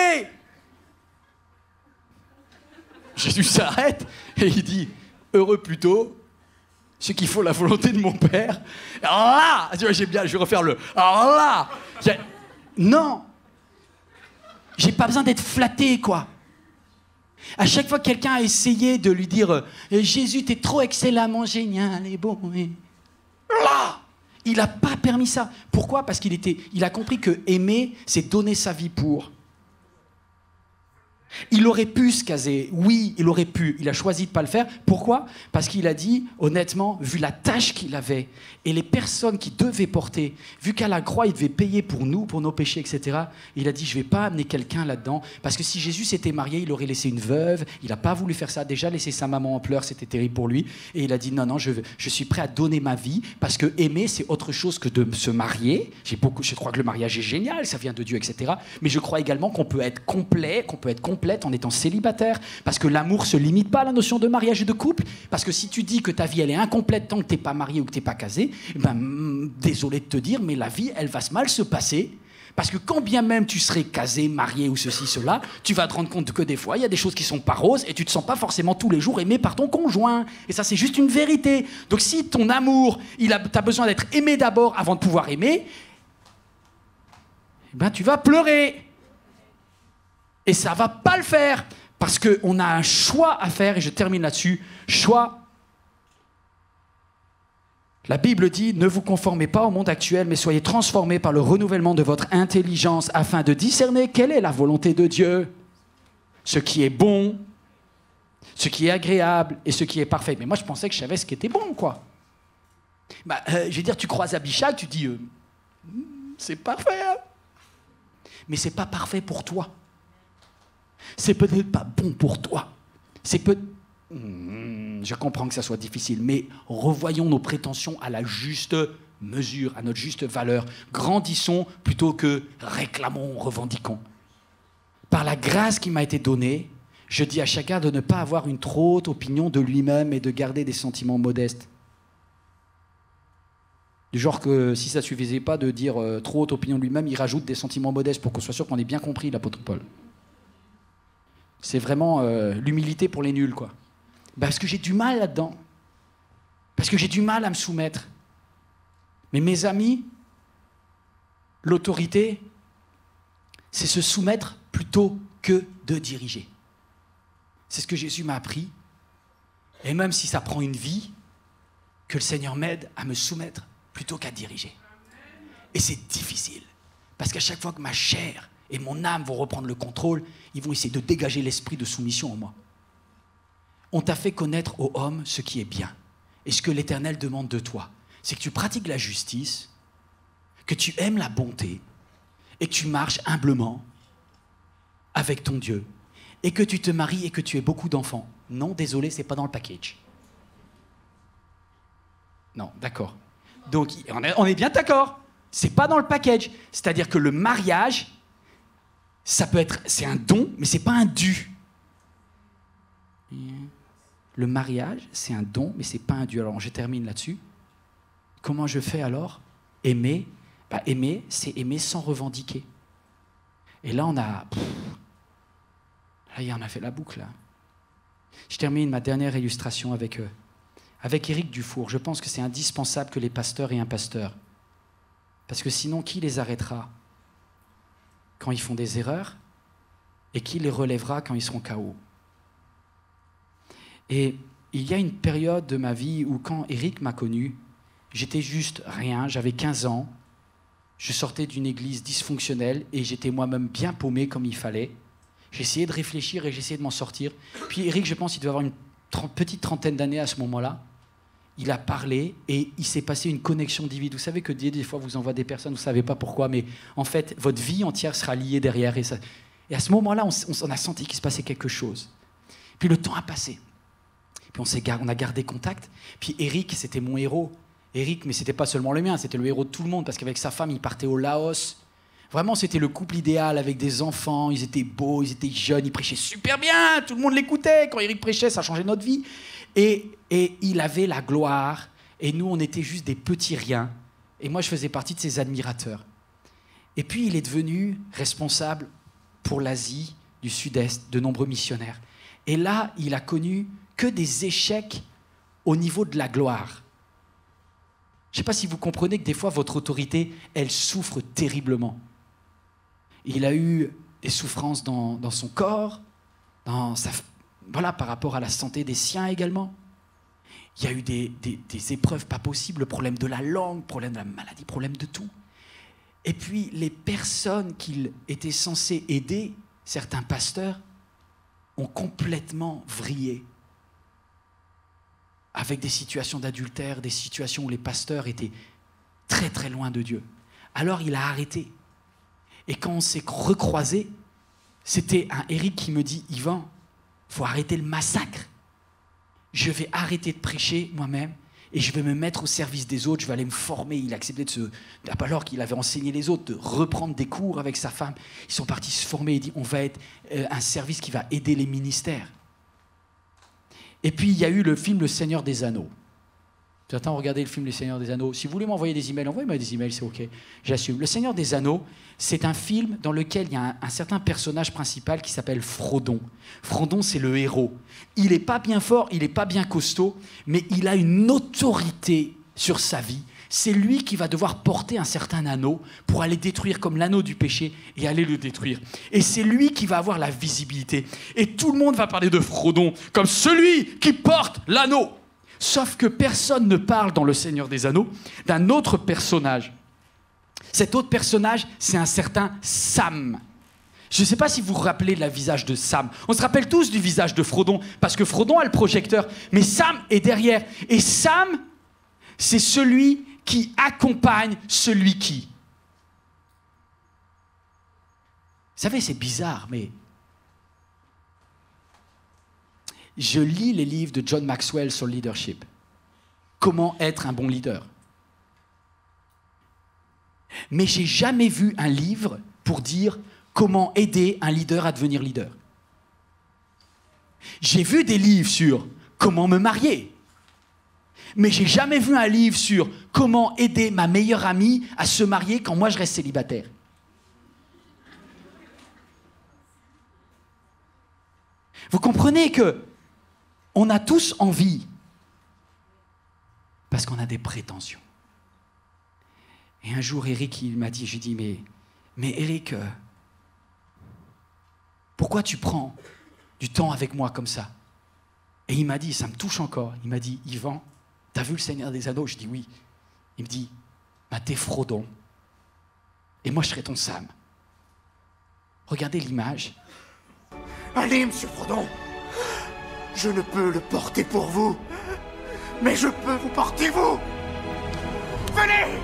Jésus s'arrête et il dit « Heureux plutôt ceux qui font la volonté de mon Père. » Alors là, tu vois, j'aime bien, je vais refaire le « Alors là !» Non, j'ai pas besoin d'être flatté, quoi. À chaque fois que quelqu'un a essayé de lui dire « Jésus, t'es trop excellemment génial et bon. » Là, il n'a pas permis ça. Pourquoi ? Parce qu'il a compris que aimer, c'est donner sa vie pour. Il aurait pu se caser, oui, il aurait pu. Il a choisi de ne pas le faire. Pourquoi ? Parce qu'il a dit, honnêtement, vu la tâche qu'il avait et les personnes qu'il devait porter, vu qu'à la croix, il devait payer pour nous, pour nos péchés, etc., il a dit, je ne vais pas amener quelqu'un là-dedans. Parce que si Jésus s'était marié, il aurait laissé une veuve. Il n'a pas voulu faire ça. Déjà, laisser sa maman en pleurs, c'était terrible pour lui. Et il a dit, non, je suis prêt à donner ma vie parce que aimer, c'est autre chose que de se marier. Je crois que le mariage est génial, ça vient de Dieu, etc. Mais je crois également qu'on peut être complet, complète en étant célibataire, parce que l'amour ne se limite pas à la notion de mariage et de couple, parce que si tu dis que ta vie elle est incomplète tant que tu n'es pas marié ou que tu n'es pas casé, désolé de te dire, mais la vie elle va mal se passer, parce que quand bien même tu serais casé, marié ou ceci, cela, tu vas te rendre compte que des fois il y a des choses qui sont pas roses et tu te sens pas forcément tous les jours aimé par ton conjoint, et ça c'est juste une vérité. Donc si ton amour, t'as besoin d'être aimé d'abord avant de pouvoir aimer, tu vas pleurer. Et ça ne va pas le faire, parce qu'on a un choix à faire, et je termine là-dessus. Choix. La Bible dit, ne vous conformez pas au monde actuel, mais soyez transformés par le renouvellement de votre intelligence, afin de discerner quelle est la volonté de Dieu, ce qui est bon, ce qui est agréable, et ce qui est parfait. Mais moi, je pensais que je savais ce qui était bon, quoi. Je veux dire, tu croises Abichag, tu dis, c'est parfait, hein. Mais c'est pas parfait pour toi. C'est peut-être pas bon pour toi. Je comprends que ça soit difficile, mais revoyons nos prétentions à la juste mesure, à notre juste valeur. Grandissons plutôt que réclamons, revendiquons. Par la grâce qui m'a été donnée, je dis à chacun de ne pas avoir une trop haute opinion de lui-même et de garder des sentiments modestes. Du genre que si ça ne suffisait pas de dire trop haute opinion de lui-même, il rajoute des sentiments modestes pour qu'on soit sûr qu'on ait bien compris l'apôtre Paul. C'est vraiment l'humilité pour les nuls, quoi. Parce que j'ai du mal là-dedans. Parce que j'ai du mal à me soumettre. Mais mes amis, l'autorité, c'est se soumettre plutôt que de diriger. C'est ce que Jésus m'a appris. Et même si ça prend une vie, que le Seigneur m'aide à me soumettre plutôt qu'à diriger. Et c'est difficile. Parce qu'à chaque fois que ma chair et mon âme vont reprendre le contrôle, ils vont essayer de dégager l'esprit de soumission en moi. On t'a fait connaître aux hommes ce qui est bien. Et ce que l'Éternel demande de toi, c'est que tu pratiques la justice, que tu aimes la bonté, et que tu marches humblement avec ton Dieu, et que tu te maries et que tu aies beaucoup d'enfants. Non, désolé, c'est pas dans le package. Non, d'accord. Donc, on est bien d'accord. C'est pas dans le package. C'est-à-dire que le mariage, c'est un don, mais c'est pas un dû. le mariage, c'est un don, mais ce n'est pas un Dieu. Alors, je termine là-dessus. Comment je fais alors? Aimer, aimer, c'est aimer sans revendiquer. Et là, on a fait la boucle. Là. Je termine ma dernière illustration avec Éric Dufour. Je pense que c'est indispensable que les pasteurs aient un pasteur. Parce que sinon, qui les arrêtera quand ils font des erreurs? Et qui les relèvera quand ils seront KO? Et il y a une période de ma vie où, quand Éric m'a connu, j'étais juste rien, j'avais 15 ans, je sortais d'une église dysfonctionnelle et j'étais moi-même bien paumé comme il fallait. J'essayais de réfléchir et j'essayais de m'en sortir. Puis Éric, je pense qu'il devait avoir une petite trentaine d'années à ce moment-là. Il a parlé et il s'est passé une connexion divine. Vous savez que Dieu, des fois, vous envoie des personnes, vous ne savez pas pourquoi, mais en fait, votre vie entière sera liée derrière. Et à ce moment-là, on a senti qu'il se passait quelque chose. Puis le temps a passé. Puis on a gardé contact. Puis Éric, c'était mon héros. Éric, mais ce n'était pas seulement le mien, c'était le héros de tout le monde, parce qu'avec sa femme, il partait au Laos. Vraiment, c'était le couple idéal avec des enfants. Ils étaient beaux, ils étaient jeunes, ils prêchaient super bien. Tout le monde l'écoutait. Quand Éric prêchait, ça changeait notre vie. Et il avait la gloire. Et nous, on était juste des petits riens. Et moi, je faisais partie de ses admirateurs. Et puis, il est devenu responsable pour l'Asie du Sud-Est, de nombreux missionnaires. Et là, il a connu que des échecs au niveau de la gloire. Je ne sais pas si vous comprenez que des fois, votre autorité, elle souffre terriblement. Il a eu des souffrances dans son corps, par rapport à la santé des siens également. Il y a eu des épreuves pas possibles, le problème de la langue, le problème de la maladie, le problème de tout. Et puis, les personnes qu'il était censé aider, certains pasteurs, ont complètement vrillé. Avec des situations d'adultère, des situations où les pasteurs étaient très très loin de Dieu. Alors il a arrêté. Et quand on s'est recroisés, c'était un Éric qui me dit « Yvan, il faut arrêter le massacre. Je vais arrêter de prêcher moi-même et je vais me mettre au service des autres, je vais aller me former. » Il a accepté alors qu'il avait enseigné les autres, de reprendre des cours avec sa femme. Ils sont partis se former. Il dit « On va être un service qui va aider les ministères. » Et puis, il y a eu le film Le Seigneur des Anneaux. Certains ont regardé le film Le Seigneur des Anneaux. Si vous voulez m'envoyer des emails, envoyez-moi des emails, c'est OK. J'assume. Le Seigneur des Anneaux, c'est un film dans lequel il y a un certain personnage principal qui s'appelle Frodon. Frodon, c'est le héros. Il n'est pas bien fort, il n'est pas bien costaud, mais il a une autorité sur sa vie. C'est lui qui va devoir porter un certain anneau pour aller détruire comme l'anneau du péché et aller le détruire. Et c'est lui qui va avoir la visibilité. Et tout le monde va parler de Frodon comme celui qui porte l'anneau. Sauf que personne ne parle dans Le Seigneur des Anneaux d'un autre personnage. Cet autre personnage, c'est un certain Sam. Je ne sais pas si vous vous rappelez de la visage de Sam. On se rappelle tous du visage de Frodon, parce que Frodon a le projecteur, mais Sam est derrière. Et Sam, c'est celui qui accompagne celui qui. Vous savez, c'est bizarre, mais je lis les livres de John Maxwell sur le leadership. Comment être un bon leader. Mais j'ai jamais vu un livre pour dire comment aider un leader à devenir leader. J'ai vu des livres sur comment me marier. Mais j'ai jamais vu un livre sur comment aider ma meilleure amie à se marier quand moi je reste célibataire. Vous comprenez que on a tous envie parce qu'on a des prétentions. Et un jour, Éric, il m'a dit, j'ai dit, mais Éric, pourquoi tu prends du temps avec moi comme ça? Et il m'a dit, ça me touche encore, il m'a dit, Yvan, t'as vu Le Seigneur des Anneaux? Je dis oui. Il me dit, t'es Frodon. Et moi, je serai ton Sam. Regardez l'image. Allez, monsieur Frodon, je ne peux le porter pour vous, mais je peux vous porter vous. Venez!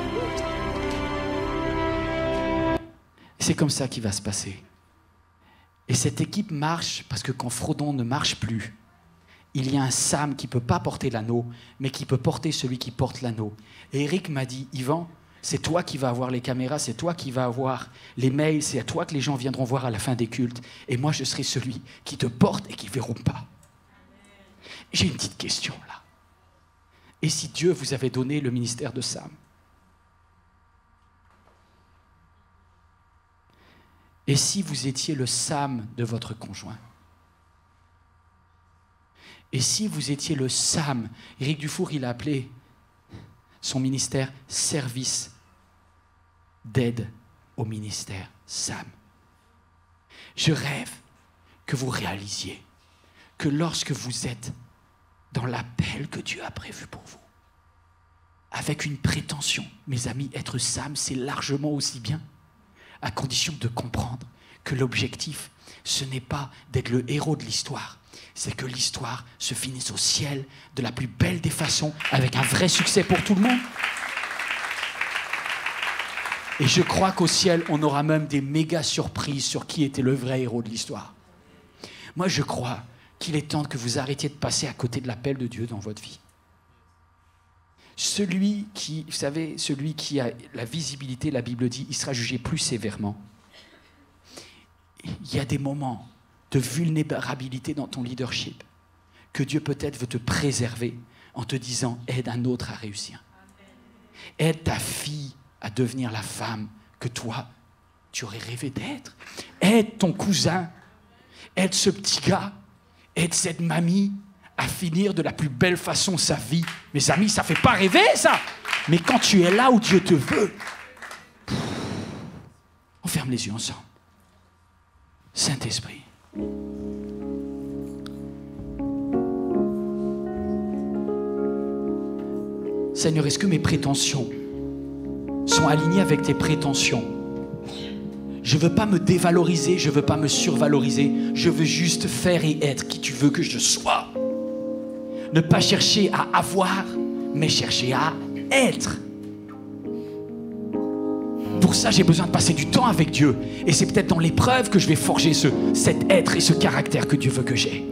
C'est comme ça qu'il va se passer. Et cette équipe marche parce que quand Frodon ne marche plus, il y a un Sam qui ne peut pas porter l'anneau, mais qui peut porter celui qui porte l'anneau. Et Éric m'a dit, Yvan, c'est toi qui vas avoir les caméras, c'est toi qui vas avoir les mails, c'est à toi que les gens viendront voir à la fin des cultes. Et moi, je serai celui qui te porte et qui ne verront pas. J'ai une petite question là. Et si Dieu vous avait donné le ministère de Sam? Et si vous étiez le Sam de votre conjoint? Et si vous étiez le Sam? Éric Dufour, il a appelé son ministère service d'aide au ministère Sam. Je rêve que vous réalisiez que lorsque vous êtes dans l'appel que Dieu a prévu pour vous, avec une prétention, mes amis, être Sam, c'est largement aussi bien, à condition de comprendre que l'objectif, ce n'est pas d'être le héros de l'histoire, c'est que l'histoire se finisse au ciel de la plus belle des façons, avec un vrai succès pour tout le monde. Et je crois qu'au ciel, on aura même des méga surprises sur qui était le vrai héros de l'histoire. Moi, je crois qu'il est temps que vous arrêtiez de passer à côté de l'appel de Dieu dans votre vie. Celui qui, vous savez, celui qui a la visibilité, la Bible dit, il sera jugé plus sévèrement. Il y a des moments de vulnérabilité dans ton leadership que Dieu peut-être veut te préserver en te disant, aide un autre à réussir. Aide ta fille à devenir la femme que toi, tu aurais rêvé d'être. Aide ton cousin, aide ce petit gars, aide cette mamie à finir de la plus belle façon sa vie. Mes amis, ça ne fait pas rêver, ça. Mais quand tu es là où Dieu te veut, on ferme les yeux ensemble. Saint-Esprit. Seigneur, est-ce que mes prétentions sont alignées avec tes prétentions? Je ne veux pas me dévaloriser, je ne veux pas me survaloriser, je veux juste faire et être qui tu veux que je sois. Ne pas chercher à avoir, mais chercher à être. Pour ça, j'ai besoin de passer du temps avec Dieu. Et c'est peut-être dans l'épreuve que je vais forger cet être et ce caractère que Dieu veut que j'ai.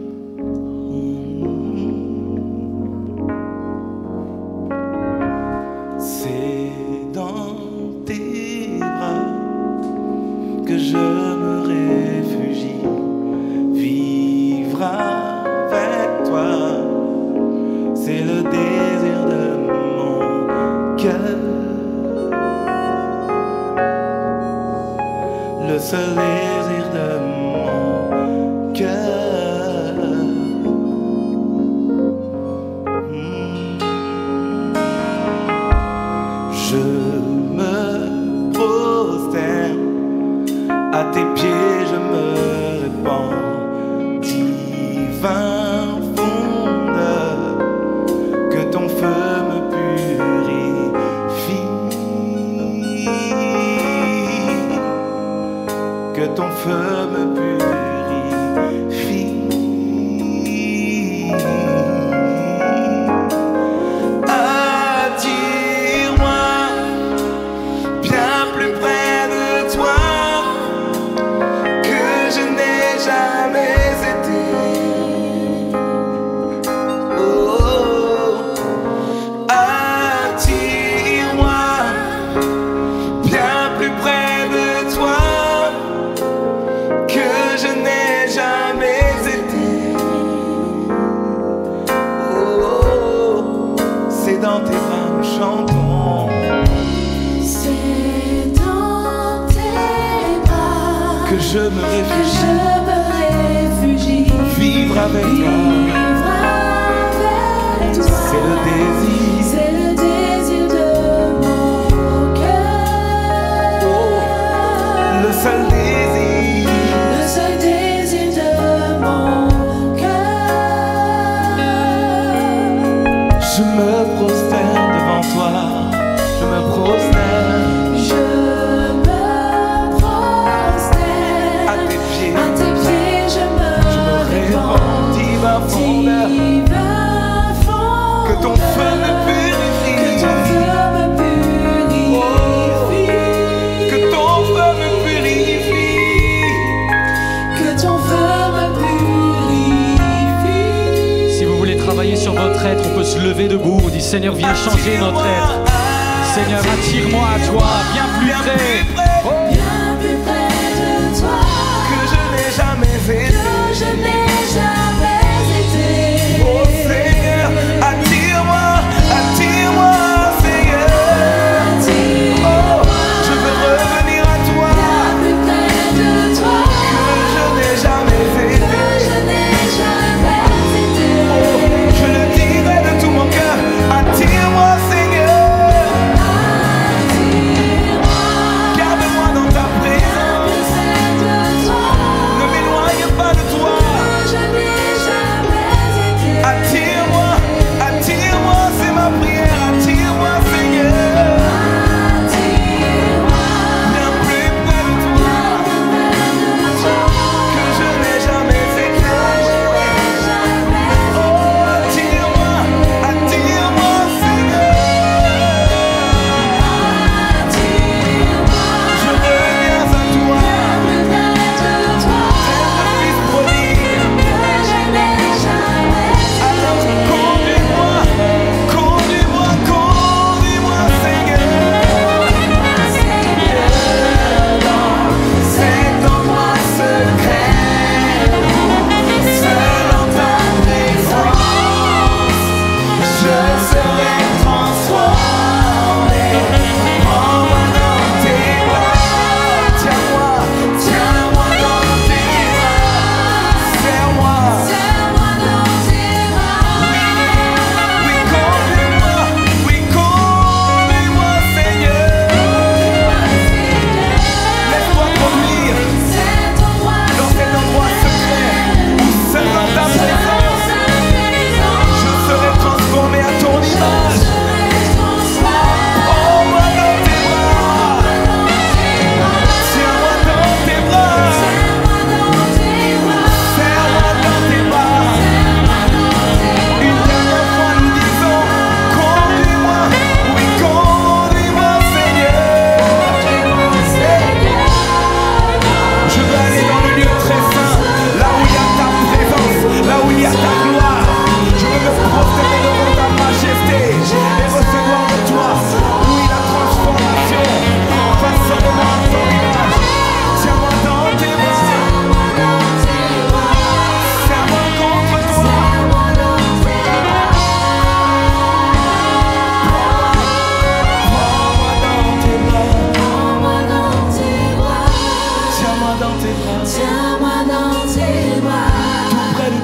C'est dans tes bras que je me réfugie, vivre avec toi, c'est le désir de mon cœur, le seul désir de mon cœur. Je me prosterne à tes pieds, je me répands, divin fondeur, que ton feu me purifie, que ton feu me purifie. Dans tes bras nous chantons. C'est dans tes bras Que je me réfugie. Vivre avec toi. C'est le désir. C'est le désir de mon cœur. Oh, le seul désir. Le seul désir de mon cœur. Je me prosterne devant toi. Je me prosterne. Je me prosterne. À tes pieds. À tes pieds, je me répands. Divin fondeur. Divin fondeur. Que ton feu me purifie. Que ton feu me purifie. Oh, que ton feu me purifie. Que ton feu me purifie. Si vous voulez travailler sur votre être, on peut se lever debout. On dit Seigneur, viens changer notre être. Seigneur, attire-moi à toi, bien plus près. Oh. Bien plus près de toi. Que je n'ai jamais été. Que je n'ai jamais été. Oh,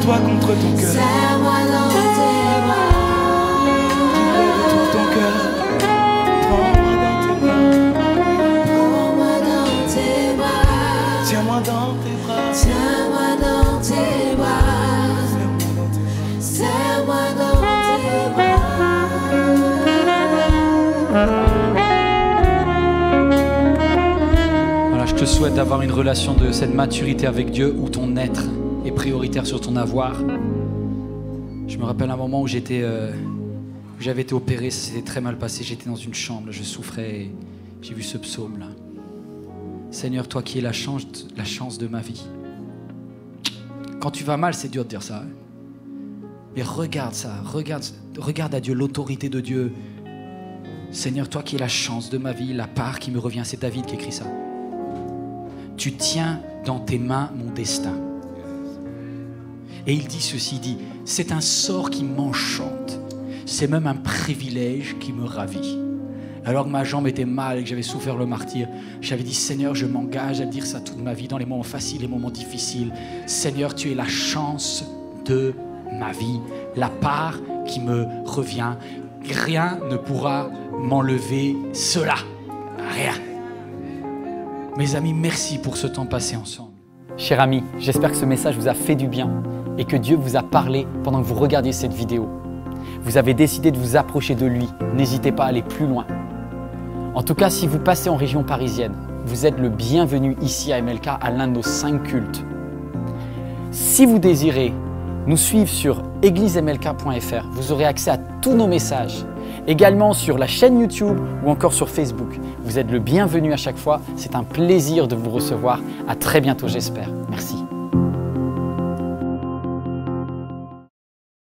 Serre-toi contre ton cœur. Serre-moi dans tes bras. Dis-le de tout ton cœur. Prends-moi dans tes bras. Prends-moi dans tes bras. Tiens-moi dans tes bras. Tiens-moi dans tes bras. Serre-moi dans tes bras. Serre-moi dans tes bras. Voilà, je te souhaite d'avoir une relation de cette maturité avec Dieu où ton être est prioritaire sur ton avoir. Je me rappelle un moment où j'avais été opéré, ça s'était très mal passé, j'étais dans une chambre, je souffrais et j'ai vu ce psaume là. Seigneur, toi qui es la chance de ma vie. Quand tu vas mal, c'est dur de dire ça. Hein. Mais regarde ça, regarde à Dieu, l'autorité de Dieu. Seigneur, toi qui es la chance de ma vie, la part qui me revient, c'est David qui écrit ça. Tu tiens dans tes mains mon destin. Et il dit ceci, il dit, c'est un sort qui m'enchante. C'est même un privilège qui me ravit. Alors que ma jambe était mal et que j'avais souffert le martyre, j'avais dit, Seigneur, je m'engage à dire ça toute ma vie, dans les moments faciles, les moments difficiles. Seigneur, tu es la chance de ma vie, la part qui me revient. Rien ne pourra m'enlever cela. Rien. Mes amis, merci pour ce temps passé ensemble. Chers amis, j'espère que ce message vous a fait du bien et que Dieu vous a parlé pendant que vous regardiez cette vidéo. Vous avez décidé de vous approcher de lui. N'hésitez pas à aller plus loin. En tout cas, si vous passez en région parisienne, vous êtes le bienvenu ici à MLK à l'un de nos 5 cultes. Si vous désirez nous suivre sur églisemlk.fr, vous aurez accès à tous nos messages. Également sur la chaîne YouTube ou encore sur Facebook. Vous êtes le bienvenu à chaque fois. C'est un plaisir de vous recevoir. À très bientôt, j'espère. Merci.